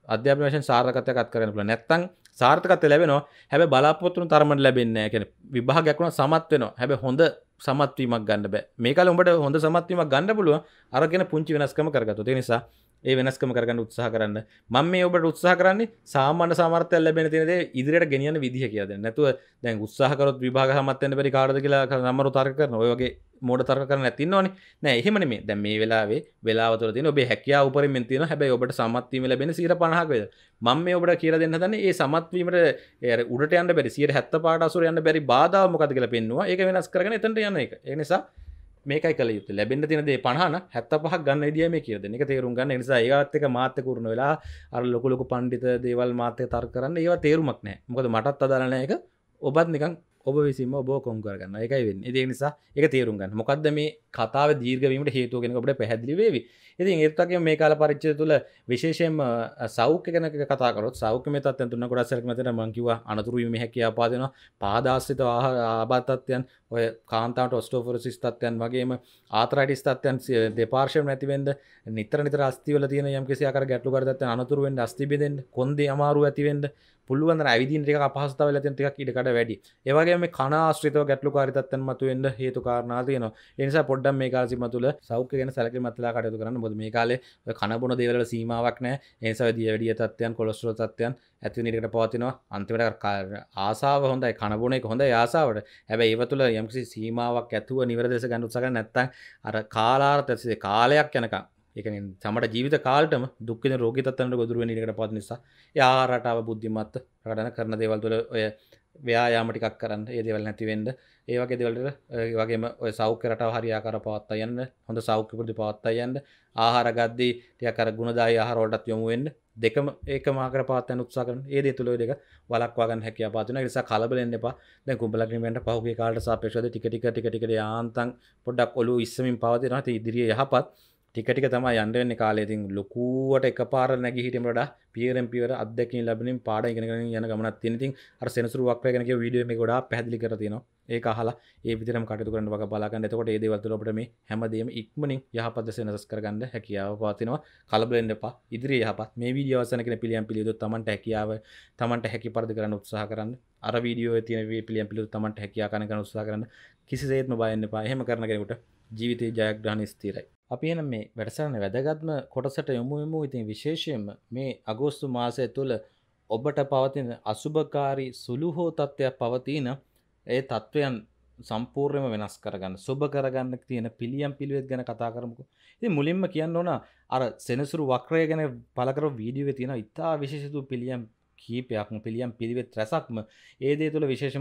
B: අධ්‍යාපන වශයෙන් සාර්ථකත්වයක් අත් කරගන්න පුළුවන්. නැත්තම් සාර්ථකත්වය ලැබෙනවා. හැබැයි බලාපොරොත්තු වෙන තරමට ලැබෙන්නේ නැහැ. කියන්නේ විභාගයක් වුණා සමත් වෙනවා. හැබැයි හොඳ සමත් වීමක් ගන්න බෑ. මේ කාලේ උඹට හොඳ සමත් වීමක් ගන්න පුළුවන්. අරගෙන පුංචි වෙනස්කම කරගත්තොත්. ඒ නිසා ඒ වෙනස්කම කරගන්න උත්සාහ කරන්න. මම මේ ඔබට උත්සාහ කරන්නේ සාමාන්‍ය සමර්ථයක් ලැබෙන තියෙන දේ ඉදිරියට ගෙනියන්න විදිහ කියලා දෙන්න. නැතුව දැන් උත්සාහ කරොත් විභාග සමත් වෙන්න බැරි කාටද කියලා නම්බරු තර්ක කරනවා. ඔය වගේ මෝඩ තර්ක කරන්න නැති ඉන්නවනේ. නෑ එහෙම නෙමෙයි. දැන් මේ වෙලාවේ වෙලාව තුළ තියෙන ඔබේ හැකියාව උපරිමෙන් තියෙනවා. හැබැයි ඔබට සමත් වීම ලැබෙන සියයට පනහක වේද. මම මේ ඔබට කියලා දෙන්න හදන්නේ ඒ සමත් වීමට ඒ අර උඩට යන්න බැරි සියයට හැත්තෑ පහට අසුර යන්න බැරි බාධාව මොකද්ද කියලා පෙන්නුවා. ඒක වෙනස් කරගෙන එතනට යන එක. ඒ නිසා මේකයි කළ යුත්තේ. ලැබෙන්න තියෙන දේ පනහ නම් හැත්තෑ පහක් ගන්න විදියයි මේ කියලා දෙන්නේ. ඒක තේරුම් ගන්න. ඒ නිසා ඒවත් එක මාත් එක්ක උරුණ වෙලා අර ලොකු ලොකු පඬිත දේවල් මාත් එක්ක තර්ක කරන්න ඒවා තේරුමක් නැහැ. මොකද මටත් අදාළ නැහැ ඒක. ඔබත් නිකන් ඔබ විසින්ම ඔබ කොම් කරගන්න. ඒකයි වෙන්නේ. ඒ නිසා ඒක තේරුම් ගන්න. මොකද්ද මේ කතාවේ දීර්ඝ වීමට හේතුව කියන එක ඔබට පැහැදිලි වේවි. ඉතින් ඒත් වගේම මේ කාල පරිච්ඡේදය තුළ විශේෂයෙන්ම සෞඛ්‍ය ගැන කතා කරොත් සෞඛ්‍ය මේ තත්ත්වයන් තුන ගොඩක් සැලකීම මතන මම කිව්වා අනතුරු වීමේ හැකියාව පාදෙනවා. පාදාශ්‍රිත ආබාධ තත්ත්වයන් ඔය කාන්තාවට ඔස්ටියෝපොරොසිස් තත්ත්වයන් වගේම ආතරයිටිස් තත්ත්වයන් දෙපාර්ශ්වයෙන් නැති වෙන්න නිතර නිතර අස්ථි වල තියෙන යම්කිසි ආකාර ගැටලුකාරී තත්ත්වයන් අනතුරු වෙන්න අස්ථි බෙදෙන්න කොන්දේ අමාරු ඇති වෙන්න පුළුවන් නම් ඇවිදින්න ටිකක් අපහසුතාවය වෙලා තියෙන ටිකක් ඊට කඩ වැඩි. ඒ වගේම මේ කන ආශ්‍රිතව ගැටලුකාරී තත්ත්වයන් මතුවෙන්න හේතු කාරණා තියෙනවා. ඒ නිසා පොඩ්ඩක් මේ කාල සීමාව තුළ සෞඛ්‍ය ගැන සැලකිලිමත් වෙලා කටයුතු කරන්න. මොකද මේ කාලේ ඔය කන බොන දේවල් වල සීමාවක් නැහැ. ඒ නිසා දියවැඩිය තත්ත්වයන් කොලෙස්ටරෝල් තත්ත්වයන් ඇති වෙන එකට පවතිනවා. අන්තිමට ආසාව හොඳයි කන බොන එක හොඳයි ආසාවට. හැබැයි ඒව තුළ යම්කිසි සීමාවක් ඇතුව නිවැරදි ලෙස ගන්න උත්සාහ කරන්නේ නැත්නම් අර කාලාර්ථ කාලයක් යනකම් ඒ කියන්නේ සමහර ජීවිත කාලෙටම දුක් විඳින රෝගී තත්ත්වයන්ට ගොදුරු වෙන ඉඩකට පවතින නිසා ඒ ආහාර රටාව බුද්ධිමත් ප්‍රකටන කරන දේවල් තුළ ඔය ව්‍යායාම ටිකක් කරන්න ඒ දේවල් නැති වෙන්න ඒ වගේ දේවල් වල ඒ වගේම ඔය සෞඛ්‍ය රටාව හරියාකාරව පවත්වා යන්න හොඳ සෞඛ්‍ය පුරුදු පවත්වා යන්න ආහාර ගද්දී ටිකක් අර ගුණදායී ආහාර වලටත් යොමු වෙන්න දෙකම ඒකම ආකාර පවත්වා යන්න උත්සාහ කරන ඒ දේ තුළ ඔය දෙක වළක්වා ගන්න හැකියාව පාතුන ඒ නිසා කලබල වෙන්න එපා දැන් කුඹලග්නි වෙන්න පහුගිය කාලයට සාපේක්ෂව ටික ටික ටික ටික යාන්තම් පොඩ්ඩක් ඔළුව ඉස්සමින් පවතිනවා ඉතින් ඉදිරියේ යහපත් ටික ටික තමයි යන්න වෙන්නේ කාලේ. ඉතින් ලොකුවට එකපාර නැගී හිටියම වඩා පියරෙන් පියවර අත්දැකීම් ලැබෙනින් පාඩම් ඉගෙනගෙන යන ගමනක් තියෙන. ඉතින් අර සෙනසුරු වක්‍රය ගැන කියව වීඩියෝ මේක ගොඩාක් පැහැදිලි කරලා තියෙනවා. ඒක අහලා ඒ විදිහටම කටයුතු කරන්න වගේ බලා ගන්න. එතකොට මේ දේවල් තුළ අපිට මේ හැමදේම ඉක්මනින් යහපත් දැස වෙනස් කරගන්න හැකියාව පවතිනවා. කලබල වෙන්න එපා. ඉදිරියේ යහපත් මේ වීඩියෝ අවසන් කියන පිළියම් පිළිවෙත තමන්ට හැකියාව තමන්ට හැකි පරිදි කරන්න උත්සාහ කරන්න. අර වීඩියෝයේ තියෙන පිළියම් පිළිවෙත තමන්ට හැකියාව කරන කරන උත්සාහ කරන්න. කිසිසේත්ම බය වෙන්න එපා. එහෙම කරන කෙනෙකුට ජීවිතේ ජයග්‍රහණ ස්ථිරයි. අපි එනම් මේ වැඩසටහනේ වැදගත්ම කොටසට යමු යමු. ඉතින් විශේෂයෙන්ම මේ අගෝස්තු මාසය තුළ ඔබට පවතින අසුභකාරී සුළු හෝ තත්ත්වයක් පවතින ඒ තත්ත්වයන් සම්පූර්ණයෙන්ම වෙනස් කරගන්න සුභ කරගන්න තියෙන පිළියම් පිළිවෙත් ගැන කතා කරමුකෝ. ඉතින් මුලින්ම කියන්න ඕන අර සෙනසුරු වක්‍රය ගැන පළ කරපු වීඩියෝවේ තියෙන ඉතා විශේෂිත පිළියම් කීපයක්ම පිළියම් පිළිවෙත් රැසක්ම ඒ දේ තුළ විශේෂම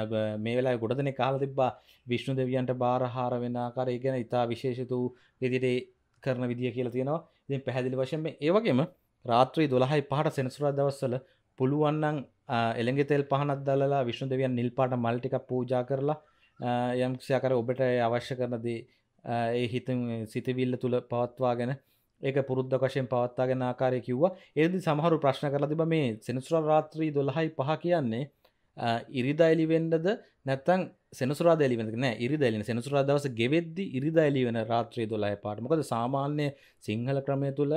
B: මේ වෙලාවේ ගොඩ දෙනෙක් අහලා තිබ්බා විෂ්ණු දෙවියන්ට බාරහාර වෙන ආකාරය ගැන ඉතා විශේෂිත වූ විදිහට කරන විදිය කියලා තියෙනවා. ඉතින් පැහැදිලි වශයෙන් මේ ඒ වගේම රාත්‍රී දොළහයි පහට සෙනසුරාදා දවස්වල පුළුවන් නම් එළඟ තෙල් පහනක් දැල්ලලා විෂ්ණු දෙවියන් නිල් පාට මල් ටිකක් පූජා කරලා යම් කිසි ආකාරයක ඔබට අවශ්‍ය කරන දේ ඒ හිතින් සිතවිල්ල තුල පවත්වාගෙන ඒක පුරුද්දක් වශයෙන් පවත්වාගෙන ආකාරය කිව්වා. ඒකදී සමහරු ප්‍රශ්න කරලා තිබ්බා මේ සෙනසුරාදා රාත්‍රී දොළහයි පහ කියන්නේ ඉරිදා එළි වෙන්නද නැත්නම් සෙනසුරාදා එළි වෙන්නද? නෑ ඉරිදා එළි වෙන. සෙනසුරාදා දවසේ ගෙවෙද්දි ඉරිදා එළි වෙන රාත්‍රී දොළහයි පහට. මොකද සාමාන්‍ය සිංහල ක්‍රමය තුල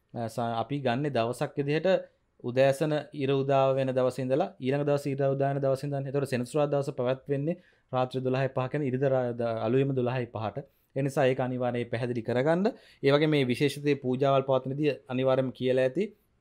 B: අපි ගන්නේ දවසක් විදිහට උදෑසන ඉර උදා වෙන දවසේ ඉඳලා ඊළඟ දවසේ ඉර උදා වෙන දවසේ ඉඳන්. ඒතකොට සෙනසුරාදා දවස පැවැත්වෙන්නේ රාත්‍රී දොළහයි පහ කියන්නේ ඉරිදා අලුයම දොළහයි පහට. ඒ නිසා ඒක අනිවාර්යයෙන් පැහැදිලි කරගන්න. ඒ වගේ මේ විශේෂිතේ පූජාවල් පවත්වනදී අනිවාර්යයෙන්ම කියලා ඇති.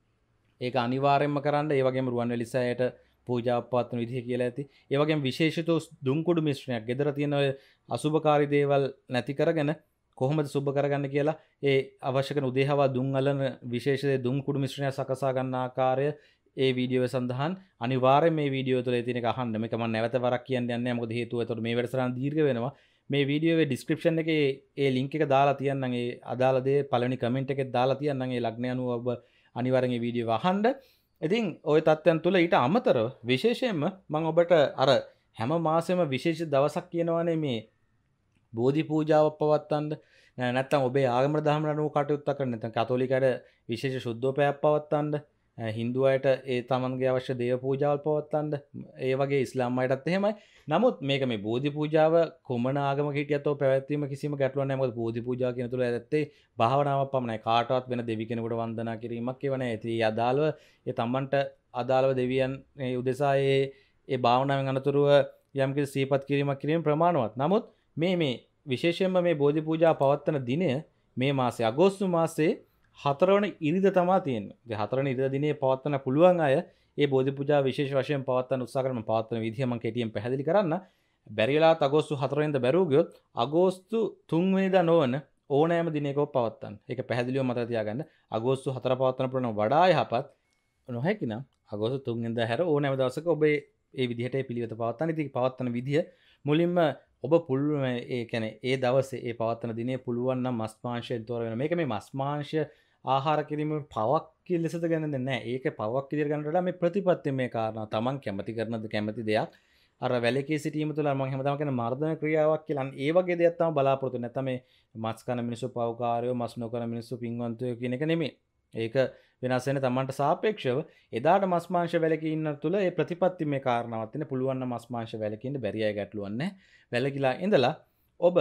B: ඒක අනිවාර්යයෙන්ම කරන්න. ඒ වගේම රුවන්වැලි සෑයට පූජාවක් පවත්වන විදිහ කියලා ඇති. ඒ වගේම විශේෂිත දුම්කුඩු මිශ්‍රණයක් ගෙදර තියෙන ඔය අසුභකාරී දේවල් නැති කරගෙන කොහොමද සුබ කරගන්න කියලා ඒ අවශ්‍ය කරන උදේහවා දුම් අලන විශේෂ දුම්කුඩු මිශ්‍රණය සකසා ගන්න ආකාරය ඒ වීඩියෝවේ සඳහන්. අනිවාර්යයෙන් මේ වීඩියෝ තුළ තියෙන එක අහන්න. මේක මම නැවත වරක් කියන්න යන්නේ නැහැ. මොකද හේතුව ඒතකොට මේ වැඩසටහන දීර්ඝ වෙනවා. මේ වීඩියෝවේ ඩිස්ක්‍රිප්ෂන් එකේ ඒ ලින්ක් එක දාලා තියන්නම්. ඒ අදාළ දේ පළවෙනි කමෙන්ට් එකේ දාලා තියන්නම්. ඒ ලග්නය අනුව ඔබ අනිවාර්යෙන් මේ වීඩියෝ අහන්න. ඉතින් ওই තත්ත්වයන් තුළ ඊට අමතරව විශේෂයෙන්ම මම ඔබට අර හැම මාසෙම විශේෂ දවසක් කියනවානේ මේ බෝධි පූජාවක් පවත්වන්න. නැත්තම් ඔබේ ආගම දහම අනුව කටයුත්ත කරන්න. නැත්තම් කතෝලිකයට විශේෂ සුද්ධෝපයක් පවත්වන්න.
A: හින්දු අයට ඒ තමන්ගේ අවශ්‍ය දේව පූජාවල් පවත්වන්න ඒ වගේ ඉස්ලාම් අයටත් එහෙමයි. නමුත් මේක මේ බෝධි පූජාව කොමන ආගමක හිටියත් ඔය පැවැත්වීම කිසිම ගැටලුවක් නැහැ. මොකද බෝධි පූජාව කියන තුල ඇත්තේ භාවනාවක් පමණයි. කාටවත් වෙන දෙවි කෙනෙකුට වන්දනා කිරීමක් ඒව නැහැ. ඉතින් ඒ අදාළව ඒ තමන්ට අදාළව දෙවියන් ඒ උදෙසා ඒ ඒ භාවනාවෙන් අනතුරුව යම්කිසි සීපත් කිරීමක් කිරීම ප්‍රමාණවත්. නමුත් මේ මේ විශේෂයෙන්ම මේ බෝධි පූජාව පවත්වන දිනය මේ මාසේ අගෝස්තු මාසේ හතරවන ඉරිදා තමයි තියෙන්නේ. ඒ හතරවන ඉරිදා දිනේ පවත්වන්න පුළුවන් අය ඒ බෝධි පූජාව විශේෂ වශයෙන් පවත්වන්න උත්සාහ කරන පවත්වන විදිහ මම කෙටියෙන් පැහැදිලි කරන්න. බැරි වෙලාවත් අගෝස්තු හතර වෙනිදා බැරුව ගියොත් අගෝස්තු තුන් වෙනිදා නොවන ඕනෑම දිනයක පවත්වන්න. ඒක පැහැදිලිව මතක තියාගන්න. අගෝස්තු හතර පවත්වන්න පුළුවන් වඩා යහපත් නොහැකි නම් අගෝස්තු තුන් වෙනිදා හැර ඕනෑම දවසක ඔබ ඒ විදිහට ඒ පිළිවෙත පවත්වන්න. ඉතින් පවත්වන විදිහ මුලින්ම ඔබ පුළුවන් ඒ කියන්නේ ඒ දවසේ ඒ පවත්වන දිනේ පුළුවන් නම් මස් මාංශයෙන් තොර වෙන. මේක මේ මස් මාංශ ආහාර කිරීම පවක් කියලා ලෙසද ගන්නද නැහැ. ඒක පවක් විදිහට ගන්නට වඩා මේ ප්‍රතිපත්තිය මේ කාරණා තමන් කැමති කරනද කැමති දෙයක්. අර වැලකී සිටීම තුළ මම හැමදාම කියන මර්ධන ක්‍රියාවක් කියලා. ඒ වගේ දෙයක් තමයි බලාපොරොත්තු වෙන්නේ. නැත්නම් මේ මස් කන මිනිස්සු පවකාරයෝ මස් නොකන මිනිස්සු පින්වන්තයෝ කියන එක නෙමෙයි. ඒක වෙනස් වෙන තමන්ට සාපේක්ෂව එදාට මස් මාංශ වැලකී ඉන්න තුළ ඒ ප්‍රතිපත්ති මේ කාරණාවක් තියෙන පුළුවන් නම් මස් මාංශ වැලකී ඉන්න බැරි අය ගැටලුවක් නැහැ. වැලකීලා ඉඳලා ඔබ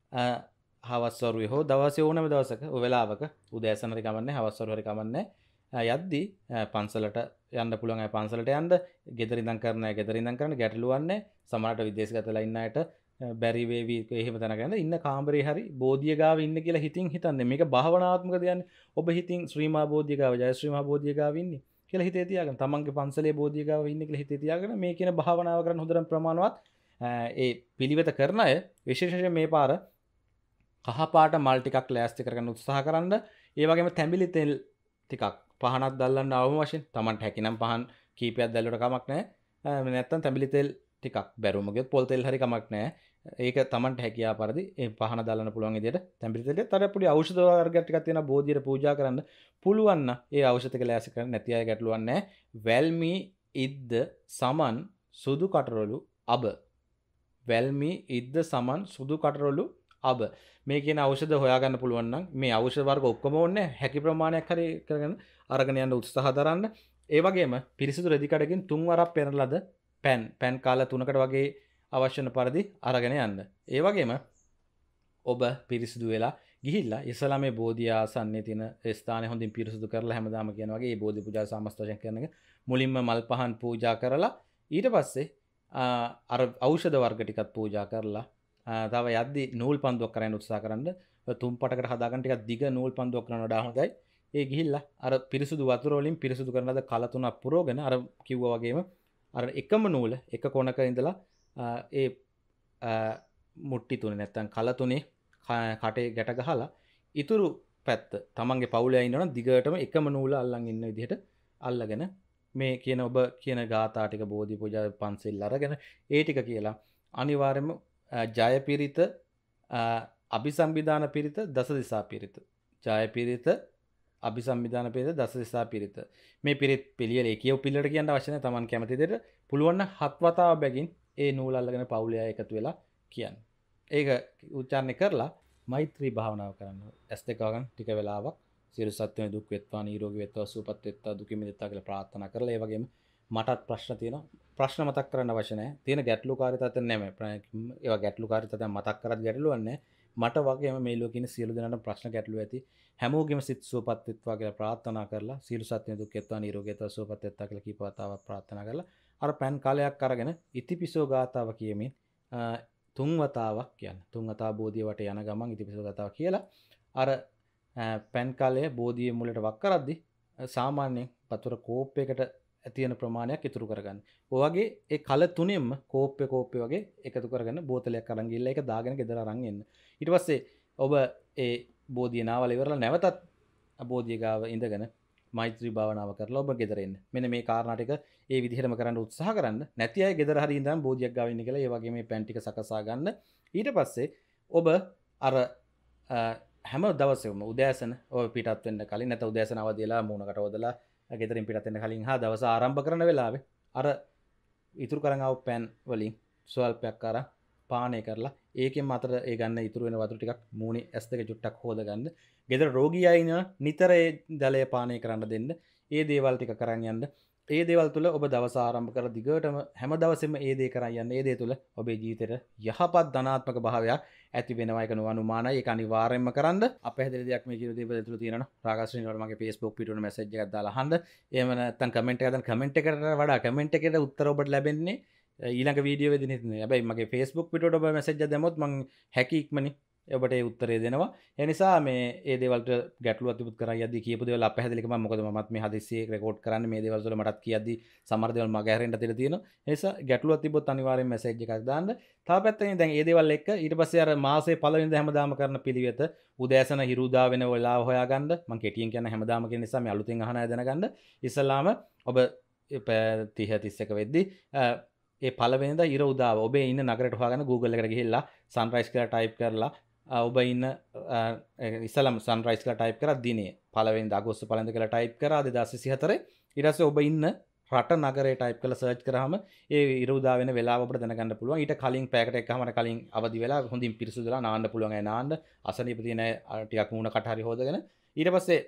A: හවස් වරුවේ හෝ දවසේ ඕනම දවසක ඔය වෙලාවක උදෑසන හරි කමන්නේ හවස් වරු හරි කමන්නේ යද්දි පන්සලට යන්න පුළුවන් අය පන්සලට යන්න ගෙදර ඉඳන් කරන අය ගෙදර ඉඳන් කරන්න ගැටලුවක් නැහැ. සමහරට විදේශගතලා ඉන්න අයට බැරි වේවි එහෙම තැනක ඉන්න කාමරේ හරි බෝධිය ගාව ඉන්න කියලා හිතින් හිතන්නේ. මේක භාවනාත්මක දෙයක්. ඔබ හිතින් ශ්‍රී මහා බෝධිය ගාව ජය ශ්‍රී මහා බෝධිය ගාව ඉන්නේ කියලා හිතේ තියාගන්න. තමන්ගේ පන්සලේ බෝධිය ගාව ඉන්නේ කියලා හිතේ තියාගෙන මේ කියන භාවනාව කරන හොඳටම ප්‍රමාණවත් ඒ පිළිවෙත කරන අය විශේෂයෙන් මේ පාර කහ පාට මල් ටිකක් ලෑස්ති කරගන්න උත්සාහ කරන්න. ඒ වගේම තැඹිලි තෙල් ටිකක් පහනක් දැල්ලන්න අවම වශයෙන් තමන්ට හැකිනම් පහන් කීපයක් දැල්ලුවට කමක් නැහැ. නැත්තම් තැඹිලි තෙල් ටිකක් බැරුම ගියොත් පොල් තෙල් හරි කමක් නැහැ. ඒක තමන්ට හැකියාව පරිදි ඒ පහන දාලන්න පුළුවන් විදිහට තැඹිලි තෙලෙත් අර පොඩි ඖෂධ වර්ග ටිකක් තියෙනවා බෝධියට පූජා කරන්න පුළුවන් නම් ඒ ඖෂධ ටික ලෑස්ති කරන්න නැති අය ගැටලුවක් නැහැ. වැල්මි ඉද්ද සමන් සුදු කටරොළු අබ වැල්මි ඉද්ද සමන් සුදු කටරොළු අබ මේ කියන ඖෂධ හොයාගන්න පුළුවන් නම් මේ ඖෂධ වර්ග ඔක්කොම ඕනේ හැකි ප්‍රමාණයක් හරි කරගෙන අරගෙන යන්න උත්සාහ දරන්න. ඒ වගේම පිරිසිදු රෙදි කඩකින් තුන් වරක් පෙරලද පැන් පැන් කාලා තුනකට වගේ අවශ්‍ය වෙන පරිදි අරගෙන යන්න. ඒ වගේම ඔබ පිරිසිදු වෙලා ගිහිල්ලා ඉස්සලා මේ බෝධිය ආසන්නයේ තියෙන ස්ථානය හොඳින් පිරිසිදු කරලා හැමදාම කියන වගේ මේ බෝධි පූජා සමස්ත වශයෙන් කරන එක මුලින්ම මල් පහන් පූජා කරලා ඊට පස්සේ අර ඖෂධ වර්ග ටිකක් පූජා කරලා තව යද්දි නූල් පන්දුවක් කරන්න උත්සාහ කරන්න. තුන් පටකට හදාගන්න ටිකක් දිග නූල් පන්දුවක් කරන වඩා හොඳයි. ඒ ගිහිල්ලා අර පිරිසුදු වතුර වලින් පිරිසුදු කරන ලද කල තුනක් පුරවගෙන අර කිව්වා වගේම අර එකම නූල එක කොනක ඉඳලා ඒ මුට්ටි තුනේ නැත්තම් කල තුනේ කටේ ගැට ගහලා ඉතුරු පැත්ත තමන්ගේ පවුලේ ඉන්නවනම් දිගටම එකම නූල අල්ලන් ඉන්න විදිහට අල්ලගෙන මේ කියන ඔබ කියන ගාථා ටික බෝධි පූජා පන්සිල් අරගෙන ඒ ටික කියලා අනිවාර්යයෙන්ම ජය පිරිත අභිසම්විධාන පිරිත දස දිසා පිරිත ජය පිරිත අභිසම්විධාන පිරිත දස දිසා පිරිත මේ පිරිත් පිළිවෙල කියව පිළිවෙලට කියන්න අවශ්‍ය නැහැ. Taman කැමති දෙයට පුළුවන් නම් හත් වතාව බැගින් ඒ නූල් අල්ලගෙන පවුලේ අය එකතු වෙලා කියන්න. ඒක උච්චාරණය කරලා මෛත්‍රී භාවනාව කරන්න. ඇස් දෙක වගන් ටික වෙලාවක් සියලු සත්ත්වයන් දුක් වෙත්වා නිරෝගී වෙත්වා සුවපත් වෙත්වා දුකින් මිදෙත්වා කියලා ප්‍රාර්ථනා කරලා ඒ වගේම මටත් ප්‍රශ්න තියෙනවා. ප්‍රශ්න මතක් කරන්න අවශ්‍ය නැහැ. තියෙන ගැටලුකාරී තත්ත්ව නෙමෙයි. ඒවා ගැටලුකාරී තත්ත්ව මතක් කරත් ගැටලුවක් නැහැ. මට වගේම මේ ලෝකේ ඉන්න සියලු දෙනාට ප්‍රශ්න ගැටලු ඇති. හැමෝගෙම සිත සුවපත් වෙත්වා කියලා ප්‍රාර්ථනා කරලා සියලු සත්ත්වයන් දුක් වෙත්වා නිරෝගී වෙත්වා සුවපත් වෙත්වා කියලා කීප වතාවක් ප්‍රාර්ථනා කරලා අර පෑන් කාලයක් අරගෙන ඉතිපිසෝ ගාතාව කියමින් තුන් වතාවක් කියන්න. තුන් වතාව බෝධිය වටේ යන ගමන් ඉතිපිසෝ ගාතාව කියලා අර පෑන් කාලය බෝධිය මුලට වක් කරද්දි සාමාන්‍යයෙන් වතුර කෝප්පයකට තියෙන ප්‍රමාණයක් ඉතුරු කරගන්න. ඔය වගේ ඒ කල තුනෙන්ම කෝප්පේ කෝප්පේ වගේ එකතු කරගෙන බෝතලයක් අරන් ගිහලා ඒක දාගෙන ගෙදර අරන් එන්න. ඊට පස්සේ ඔබ ඒ බෝධිය නාවල ඉවරලා නැවතත් බෝධිය ගාව ඉඳගෙන මෛත්‍රී භාවනාව කරලා ඔබ ගෙදර එන්න. මෙන්න මේ කාරණා ටික ඒ විදිහටම කරන්න උත්සාහ කරන්න. නැති අය ගෙදර හරි ඉඳන් බෝධියක් ගාව ඉන්න කියලා ඒ වගේ මේ පෑන් ටික සකසා ගන්න. ඊට පස්සේ ඔබ අර හැම දවසෙම උදෑසන ඔය පිටත් වෙන්න කලින් නැත්නම් උදෑසන අවදිලා මූණකට ඔදලා ගෙදරින් පිටත් වෙන්න කලින් හා දවස ආරම්භ කරන වෙලාවේ අර ඉතුරු කරන් ආව පෑන් වලින් ස්වල්පයක් අරන් පානය කරලා ඒකෙන් මතර ඒ ගන්න ඉතුරු වෙන වතුර ටිකක් මූණේ ඇස් දෙක චුට්ටක් හොද ගන්න. ගෙදර රෝගී අය ඉන්න නිතර ඒ ජලය පානය කරන්න දෙන්න. ඒ දේවල් ටික කරන් යන්න. ඒ දේවල් තුළ ඔබ දවස ආරම්භ කර දිගටම හැම දවසෙම ඒ දේ කරන් යන්න. ඒ දේ තුළ ඔබේ ජීවිතේට යහපත් ධනාත්මක භාවයක් ඇති වෙනවා. ඒක නොඅනුමානයි. ඒක අනිවාර්යයෙන්ම කරන්න. අපහැදිලි දෙයක් මේ කියන දේවල් තුළ තියෙනවා. රාගශ්‍රී වල මගේ Facebook පිටුවන මැසේජ් එකක් දාලා අහන්න. එහෙම නැත්නම් කමෙන්ට් එකක් දාන්න. කමෙන්ට් එකට වඩා කමෙන්ට් එකට උත්තර ඔබට ලැබෙන්නේ ඊළඟ වීඩියෝ වෙදින නේ. හැබැයි මගේ Facebook පිටුවට ඔබ මැසේජ් එකක් දැම්මොත් මම හැකි ඉක්මනින් ඔබට ඒ උත්තරේ දෙනවා. ඒ නිසා මේ ඒ දේවල්ට ගැටලුවක් තිබුත් කරා යද්දි කියපු දේවල් අපහැදිලිකම මොකද මමත් මේ හදිස්සියේ රෙකෝඩ් කරන්නේ මේ දේවල් වල මටත් කියද්දි සමහර දේවල් මග හැරෙන්න තියලා තියෙනවා. ඒ නිසා ගැටලුවක් තිබ්බොත් අනිවාර්යෙන් මැසේජ් එකක් දාන්න. තව පැත්තකින් දැන් ඒ දේවල් එක්ක ඊට පස්සේ අර මාසේ පළවෙනිදා හැමදාම කරන පිළිවෙත උදෑසන හිරුදා වෙන වෙලාව හොයාගන්න. මම කෙටියෙන් කියන හැමදාම කියන නිසා මේ අලුතෙන් අහන අය දැනගන්න. ඉස්සලාම ඔබ තිහ තිස් එක වෙද්දි ඒ පළවෙනිදා ඉර උදාව ඔබේ ඉන්න නගරයට හොයාගන්න Google එකට ගිහිල්ලා sunrise කියලා type කරලා ඔබ ඉන්න ඉස්සලම sunrise කියලා type කරලා දිනේ පළවෙනිදා අගෝස්තු පළවෙනිදා කියලා type කරා දෙදාස් විසි හතරේ ඊට පස්සේ ඔබ ඉන්න රට නගරය type කරලා search කරාම ඒ ඉර උදා වෙන වෙලාව ඔබට දැනගන්න පුළුවන්. ඊට කලින් පැයකට එකමාර කලින් අවදි වෙලා හොඳින් පිරිසුදුලා නාන්න පුළුවන් අය නාන්න අසනීප තියෙන අය ටිකක් මූණ කට හරි හොදගෙන ඊට පස්සේ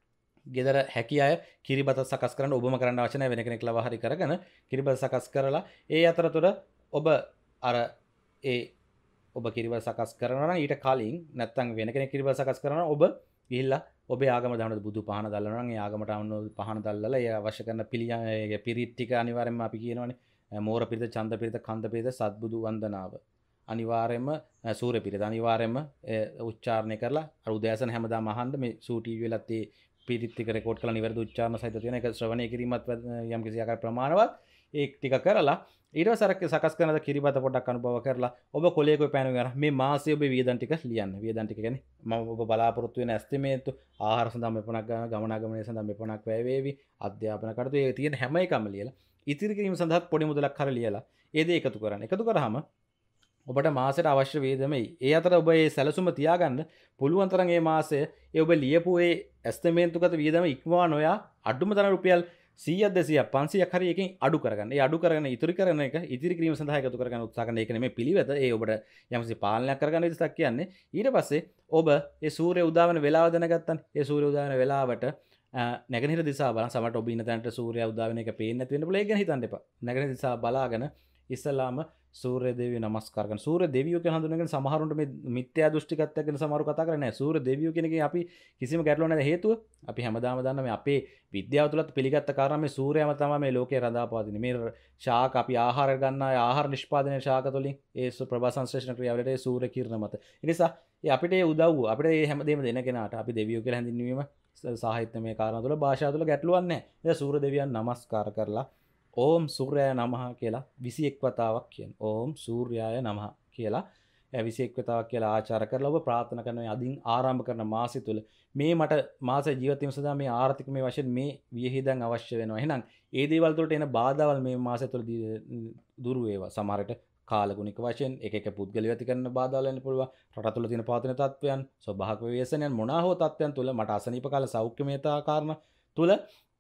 A: ගෙදර හැකි අය කිරිබත සකස් කරන්න ඔබම කරන්න අවශ්‍ය නැහැ වෙන කෙනෙක් ලවා හරි කරගෙන කිරිබත සකස් කරලා ඒ අතරතුර ඔබ අර ඒ ඔබ කිරිබත සකස් කරනවා නම් ඊට කලින් නැත්තම් වෙන කෙනෙක් කිරිබත සකස් කරනවා ඔබ ගිහිල්ලා ඔබේ ආගම දාන බුදු පහන දැල්ලනවා නම් ඒ ආගමට අනුව පහන දැල්ලලා ඒ අවශ්‍ය කරන පිළියම් ඒ පිරිත් ටික අනිවාර්යයෙන්ම අපි කියනවනේ මෝර පිරිත ඡන්ද පිරිත කන්ද පිරිත සත්බුදු වන්දනාව අනිවාර්යයෙන්ම සූර්ය පිරිත අනිවාර්යයෙන්ම උච්චාරණය කරලා අර උදෑසන හැමදාම අහන්න මේ සූ ටීවී වලත් ඒ පිරිත් ටික රෙකෝඩ් කරලා නිවැරදි උච්චාරණ සහිත තියෙන එක ශ්‍රවණය කිරීමත් යම් කිසි ආකාර ප්‍රමාණවත් ඒ ටික කරලා ඊට පස්සේ සකස් කරන කිරිබත පොඩ්ඩක් අනුභව කරලා ඔබ කොලේකෝ පෑනුව ගන්න මේ මාසයේ ඔබේ වියදම් ටික ලියන්න. වියදම් ටික කියන්නේ මම ඔබ බලාපොරොත්තු වෙන ඇස්තිමේට්තු ආහාර සඳහා මෙපමණක් ගන්න ගමනාගමනය සඳහා මෙපමණක් වැය වේවි අධ්‍යාපන කටයුතු ඒ තියෙන හැම එකම ලියලා ඉතිරි කිරීම සඳහා පොඩි මුදලක් හර ලියලා ඒ දේ එකතු කරන්න. එකතු කරාම ඔබට මාසයට අවශ්‍ය වියදමයි. ඒ අතර ඔබ මේ සැලසුම තියාගන්න පුළුවන් තරම් මේ මාසය ඒ ඔබ ලියපු ඒ ඇස්තිමේට්තුගත වියදම ඉක්මවා නොයා අඩුම තරම් රුපියල් සීයක් දෙසීයක් පන්සීයක් හරි එකෙන් අඩු කරගන්න. ඒ අඩු කරගෙන ඉතුරු කරන එක ඉතිරි කිරීම සඳහා එකතු කරගන්න උත්සාහ කරන එක නෙමෙයි පිළිවෙත. ඒ ඔබට යම්කිසි පාලනයක් කරගන්න විදිහක් කියන්නේ. ඊට පස්සේ ඔබ ඒ සූර්ය උදා වෙන වෙලාව දැනගත්තනේ. ඒ සූර්ය උදා වෙන වෙලාවට නැගෙනහිර දිශාව බලන සමහරට ඔබ ඉන්න තැනට සූර්යයා උදා වෙන එක පේන්නේ නැති වෙන්න පුළුවන්. ඒක ගැන හිතන්න එපා. නැගෙනහිර දිශාව බලාගෙන ඉස්සලාම සූර්ය දෙවියෝ නමස්කාර කරන. සූර්ය දෙවියෝ කියන හඳුනගෙන සමහරුන්ට මේ මිත්‍යා දෘෂ්ටිකත්වයක් ගැන සමහරු කතා කරන්නේ නැහැ. සූර්ය දෙවියෝ කියන එකේ අපි කිසිම ගැටලුවක් නැහැ. හේතුව අපි හැමදාම දන්න මේ අපේ විද්‍යාව තුලත් පිළිගත්ත කාරණා මේ සූර්යයාම තමයි මේ ලෝකේ රඳාපවතින්නේ. මේ ශාක අපි ආහාර ගන්න ආහාර නිෂ්පාදනය ශාක තුලින් ඒ ප්‍රභා සංශ්ලේෂණ ක්‍රියාවලට ඒ සූර්ය කිරණ මත. ඒ නිසා ඒ අපිට ඒ උදව්ව අපිට මේ හැමදේම දෙන කෙනාට අපි දෙවියෝ කියලා හැඳින්වීම සාහිත්‍යමය කාරණා තුල භාෂාව තුල ගැටලුවක් නැහැ. ඒ සූර්ය දෙවියන් නමස්කාර කරලා ඕම් සූර්යාය නමහ කියලා විසි එක් වතාවක් කියන. ඕම් සූර්යාය නමහ කියලා විසි එක් වතාවක් කියලා ආචාර කරලා ඔබ ප්‍රාර්ථනා කරන අදින් ආරම්භ කරන මාසය තුල මේ මට මාසය ජීවත් වීම සඳහා මේ ආර්ථික මේ වශයෙන් මේ වියහිදන් අවශ්‍ය වෙනවා. එහෙනම් ඒ දේවල් වලට එන බාධාවල් මේ මාසය තුල දුරු වේවා. සමහරට කාලගුණික වශයෙන් එක එක පුද්ගලයෝ ඇති කරන බාධාවල් වෙන්න පුළුවන්. රට තුල තියෙන පවතින තත්ත්වයන්, ස්වභාවික ව්‍යසනයන් මොනවා හෝ තත්ත්වයන් තුල මට අසනීප කාල සෞඛ්‍යමයතා කාරණා තුල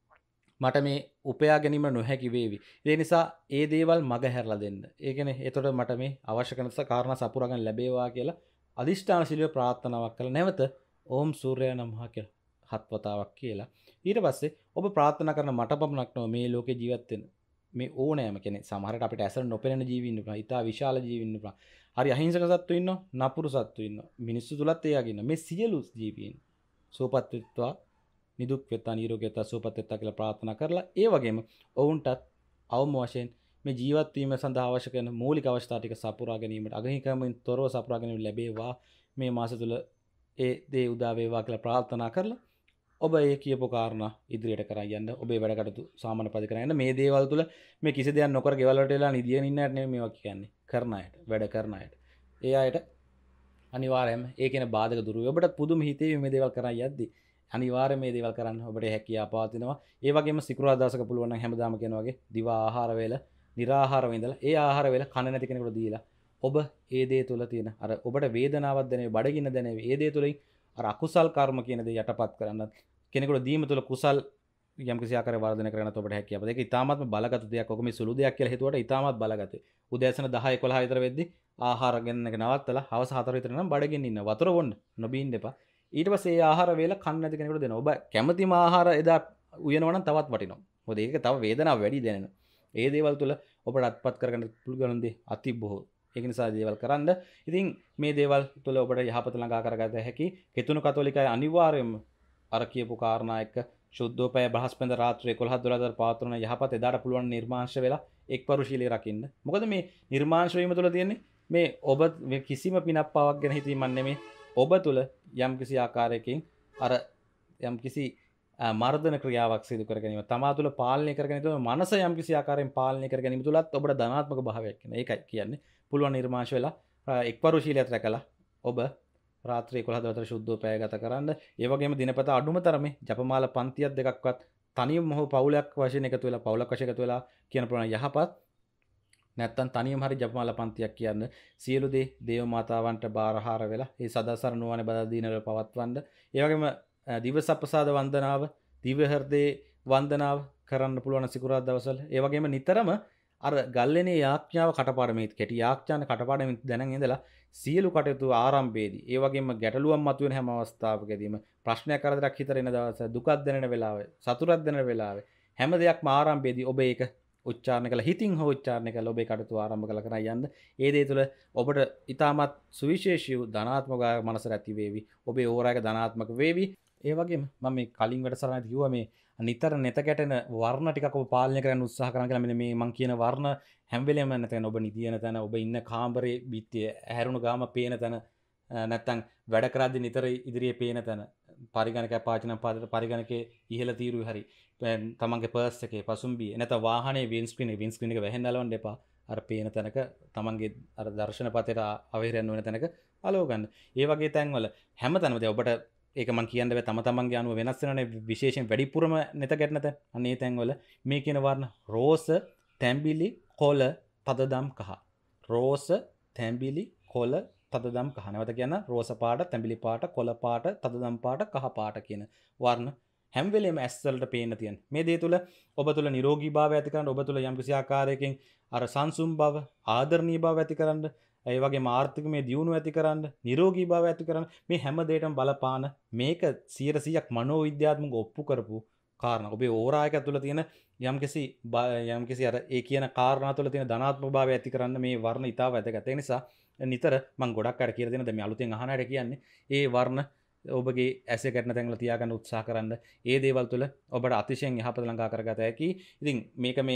A: මට මේ උපයා ගැනීම නොහැකි වේවි. ඒ නිසා ඒ දේවල් මග හැරලා දෙන්න. ඒ කියන්නේ එතකොට මට මේ අවශ්‍ය කරන කාරණා සපුරා ගන්න ලැබේවා කියලා අදිෂ්ඨානශීලව ප්‍රාර්ථනාවක් කළා. නැවත ඕම් සූර්යයා නමහ කියලා හත් වතාවක් කියලා. ඊට පස්සේ ඔබ ප්‍රාර්ථනා කරන මට පමණක් නොව මේ ලෝකේ ජීවත් වෙන මේ ඕනෑම කෙනෙක් සමහරට අපිට ඇසට නොපෙනෙන ජීවීන් ඉන්නවා. ඊටා විශාල ජීවීන් ඉන්නවා. හරි අහිංසක සත්තු ඉන්නවා. නපුරු සත්තු ඉන්නවා. මිනිස්සු තුලත් ඒ වගේ ඉන්නවා. මේ සියලු ජීවීන් සෝපත් වෙත්වා නිදුක් වෙත්තා නිරෝගී වෙත්තා සුවපත් වෙත්තා කියලා ප්‍රාර්ථනා කරලා ඒ වගේම ඔවුන්ටත් අවම වශයෙන් මේ ජීවත් වීම සඳහා අවශ්‍ය කරන මූලික අවශ්‍යතා ටික සපුරා ගැනීමට අගහිකමින් තොරව සපුරා ගැනීම ලැබේවා මේ මාස තුල ඒ දේ උදා වේවා කියලා ප්‍රාර්ථනා කරලා ඔබ ඒ කියපු කාරණා ඉදිරියට කරන් යන්න ඔබේ වැඩ කටයුතු සාමාන්‍ය පරිදි කරන් යන්න මේ දේවල් තුල මේ කිසි දෙයක් නොකර ගෙවල් වලට වෙලා නිදියෙන් ඉන්න අයට නෙමෙයි මේවා කියන්නේ කරන අයට වැඩ කරන අයට ඒ අයට අනිවාර්යයෙන්ම ඒ කියන බාධක දුරු වේ ඔබට පුදුම හිතේ මේ දේවල් කරන් යද්දී අනිවාර්යයෙන් මේ දේවල් කරන්න ඔබට හැකියාව පවතිනවා. ඒ වගේම සිකුරාදා දවසක පුළුවන් නම් හැමදාම කියන වගේ දිවා ආහාර වේල, निराහාරව ඉඳලා ඒ ආහාර වේල කන නැති කෙනෙකුට දීලා ඔබ ඒ දේ තුල තියෙන අර ඔබට වේදනාවක් දැනෙවි, බඩගින්න දැනෙවි. ඒ දේ තුලින් අර අකුසල් කර්ම කියන දේ යටපත් කරන්න කෙනෙකුට දීම තුල කුසල් යම් කිසි ආකාරයක වර්ධනය කරගන්නත් ඔබට හැකියාව. ඒක ඉතාමත්ම බලගත් දෙයක්. ඔක මේ සුළු දෙයක් කියලා හිතුවට ඉතාමත් බලගත්. උදෑසන දහ එකොළහ විතර වෙද්දි ආහාර ගන්න එක නවත්තලා හවස හතර විතර නම් බඩගින්න ඉන්න. වතුර බොන්න නොබීන්න එපා. ඊට පස්සේ ඒ ආහාර වේල කන්න නැති කෙනෙකුට දෙනවා. ඔබ කැමතිම ආහාර එදා උයනවා නම් තවත් වටිනවා. මොකද ඒක තව වේදනාව වැඩි දැනෙන. ඒ දේවල් තුළ ඔබට අත්පත් කරගන්න පුළුවන් දේ අති බොහෝ. ඒක නිසා දේවල් කරන්න. ඉතින් මේ දේවල් තුළ ඔබට යහපත ළඟා කරගත හැකි කෙතුණු කතෝලිකයි අනිවාර්යයෙන්ම අර කියපු කාරණා එක්ක ශුද්ධෝපය බ්‍රහස්පතින්දා රාත්‍රියේ එකොළහ දොළහ පාත්‍රණ යහපත එදාට පුළුවන් නිර්මාංශ වෙලා එක්වරුශීලී රකින්න. මොකද මේ නිර්මාංශ වීම තුළ තියෙන්නේ මේ ඔබ කිසිම පිනක් පාවක් ගැන හිතීමක් නෙමෙයි. ඔබ තුළ යම් කිසි ආකාරයකින් අර යම් කිසි මර්ධන ක්‍රියාවක් සිදු කර ගැනීම තමා තුළ පාලනය කර ගැනීම මනස යම් කිසි ආකාරයෙන් පාලනය කර ගැනීම තුලත් ඔබට ධනාත්මක භාවයක් එන. ඒකයි කියන්නේ පුළුවන් නිර්මාංශ වෙලා එක්වරුශීලියත් රැකලා ඔබ රාත්‍රී එකොළහ දොළහ ශුද්ධෝපය ගත කරන්න. ඒ වගේම දිනපතා අඩුම තරමේ ජපමාල පන්තියක් දෙකක්වත් තනියම හෝ පවුලක් වශයෙන් එකතු වෙලා පවුලක් වශයෙන් එකතු වෙලා කියන ප්‍රමාණ යහපත් නැත්තම් තනියම හරි ජපමාල පන්තියක් කියන්න සියලු දේ දේව මාතාවන්ට බාරහාර වෙලා ඒ සදාසර නුවණ බදා දීනවල පවත්වන්න. ඒ වගේම දිවසප්පසාද වන්දනාව දිව්‍ය හෘදේ වන්දනාව කරන්න පුළුවන් සිකුරාදා දවසවල. ඒ වගේම නිතරම අර ගල්ලෙනේ යාඥාව කටපාඩමේ කෙටි යාඥාන කටපාඩමේ දැනන් ඉඳලා සියලු කටයුතු ආරම්භයේදී ඒ වගේම ගැටලුවක් මතුවෙන හැම අවස්ථාවකදීම ප්‍රශ්නයක් කරදරයක් හිතට එන දවස දුකක් දැනෙන වෙලාවේ සතුටක් දැනෙන වෙලාවේ හැම දෙයක්ම ආරම්භයේදී ඔබ ඒක උච්චාරණය කළ හිතින් හෝ උච්චාරණය කළ ඔබේ කටයුතු ආරම්භ කළ කරා යන්න. ඒ දේ තුළ ඔබට ඊටමත් සුවිශේෂී වූ ධනාත්මක මනසක් ඇති වේවි. ඔබේ ඕරායක ධනාත්මක වේවි. ඒ වගේම මම මේ කලින් වැඩසටහනදී කිව්වා මේ නිතර නැත ගැටෙන වර්ණ ටිකක් ඔබ පාලනය කරන්න උත්සාහ කරන්න කියලා. මෙන්න මේ මම කියන වර්ණ හැම වෙලෙම නැතන ඔබ නිදින තැන ඔබ ඉන්න කාමරේ බිත්තිය ඇහැරුණු ගාම පේන තැන නැත්තම් වැඩ කරද්දී නිතර ඉදිරියේ පේන තැන පරිගණක පාචන පාදයට පරිගණකේ ඉහළ තීරුවේ හරි තමන්ගේ පර්ස් එකේ පසුම්බියේ නැත්නම් වාහනේ වින් ස්ක්‍රීන් එක වින් ස්ක්‍රීන් එක වැහෙන්න අලවන්න එපා. අර පේන තැනක තමන්ගේ අර දර්ශන පතේට අවහිරයන් වෙන තැනක අලව ගන්න. ඒ වගේ තැන්වල හැම තැනම දැන් ඔබට ඒක මම කියන්න බෑ තම තමන්ගේ අනුව වෙනස් වෙනනේ විශේෂයෙන් වැඩිපුරම නැත ගැටන තැන්. අන්න ඒ තැන්වල මේ කියන වර්ණ රෝස, තැඹිලි, කොළ, තදදම් කහ. රෝස, තැඹිලි, කොළ, තදදම් කහ. නැවත කියන්න රෝස පාට, තැඹිලි පාට, කොළ පාට, තදදම් පාට, කහ පාට කියන වර්ණ හැම වෙලේම ඇස් වලට පේන්න තියෙන. මේ දේ තුල ඔබ තුල නිරෝගී භාවය ඇති කරන්න, ඔබ තුල යම් කිසි ආකාරයකින් අර සංසුම් බව, ආදරණීය බව ඇති කරන්න, ඒ වගේම ආර්ථිකමය දියුණුව ඇති කරන්න, නිරෝගී භාවය ඇති කරන්න මේ හැම දෙයකටම බලපාන මේක සියයට සීයක් මනෝවිද්‍යාත්මක ඔප්පු කරපු කාරණා. ඔබේ ඕරායක තුළ තියෙන යම්කිසි යම්කිසි අර ඒ කියන කාරණා තුළ තියෙන ධනාත්මක භාවය ඇති කරන්න මේ වර්ණ ඉතාල වැදගත්. ඒ නිසා නිතර මම ගොඩක් අර කියලා දෙනවා දැන් මේ අලුතෙන් අහන අයට කියන්නේ ඒ වර්ණ ඔබගේ ඇසේ ගැටෙන තැන්වල තියාගන්න උත්සාහ කරන්න. ඒ දේවල් තුළ ඔබට අතිශයින් යහපත ළඟා කරගත හැකි. ඉතින් මේක මේ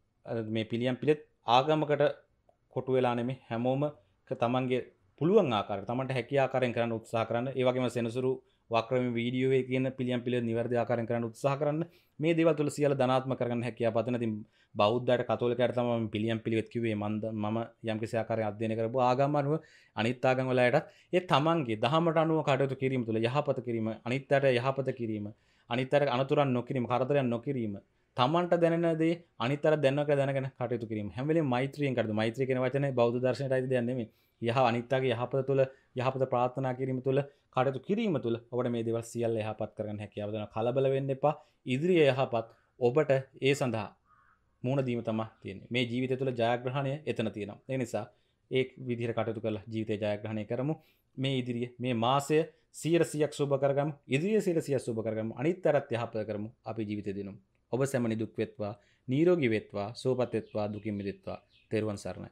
A: මේ පිළියම් පිළිත් ආගමකට කොටු වෙලා නෙමෙයි හැමෝම තමන්ගේ පුළුවන් ආකාරයට තමන්ට හැකිය ආකාරයෙන් කරන්න උත්සාහ කරන්න. ඒ වගේම සෙනසුරු වක්‍රම වීඩියෝ එකේ කියන පිළියම් පිළිවෙල නිවැරදි ආකාරයෙන් කරන්න උත්සාහ කරන්න. මේ දේවල් තුළ සියල්ල ධනාත්මක කරගන්න හැකියාව පතන. ඉතින් බෞද්ධයට කතෝලිකයට තමයි මම පිළියම් පිළිවෙත් කිව්වේ. මම යම් කිසි ආකාරයෙන් අධ්‍යයනය කරපු ආගම් අනුව අනිත් ආගම් වලටත් ඒ තමන්ගේ දහමට අනුව කටයුතු කිරීම තුළ යහපත කිරීම, අනිත්යට යහපත කිරීම, අනිත්යට අනතුරක් නොකිරීම, කරදරයක් නොකිරීම, තමන්ට දැනෙන දේ අනිතර දැනක දැනගෙන කටයුතු කිරීම. හැම වෙලේම මෛත්‍රියෙන් කරද. මෛත්‍රිය කියන වචනේ බෞද්ධ දර්ශනයට අයිති දෙයක් නෙමෙයි. යහ අනිත්‍යගේ යහපත තුළ යහපත ප්‍රාර්ථනා කිරීම තුළ කටයුතු කිරීම තුළ ඔබට මේ දේවල් සියල්ල යහපත් කරගන්න හැකියාව දෙනවා. කලබල වෙන්න එපා. ඉදිරියේ යහපත් ඔබට ඒ සඳහා මුණ දීම තමයි තියෙන්නේ. මේ ජීවිතය තුළ ජයග්‍රහණය එතන තියෙනවා. ඒ නිසා ඒ විදිහට කටයුතු කරලා ජීවිතේ ජයග්‍රහණය කරමු. මේ ඉදිරියේ මේ මාසය සියයට සීයක් සුබ කරගමු. ඉදිරියේ සියයට සීයක් සුබ කරගමු. අනිත්‍යරත් යහපත කරමු. අපි ජීවිතේ දිනමු. ඔබ සැම නිදුක් වෙත්වා, නිරෝගී වෙත්වා, සුවපත් වෙත්වා, දුකින් මිදෙත්වා. තෙරුවන් සරණයි.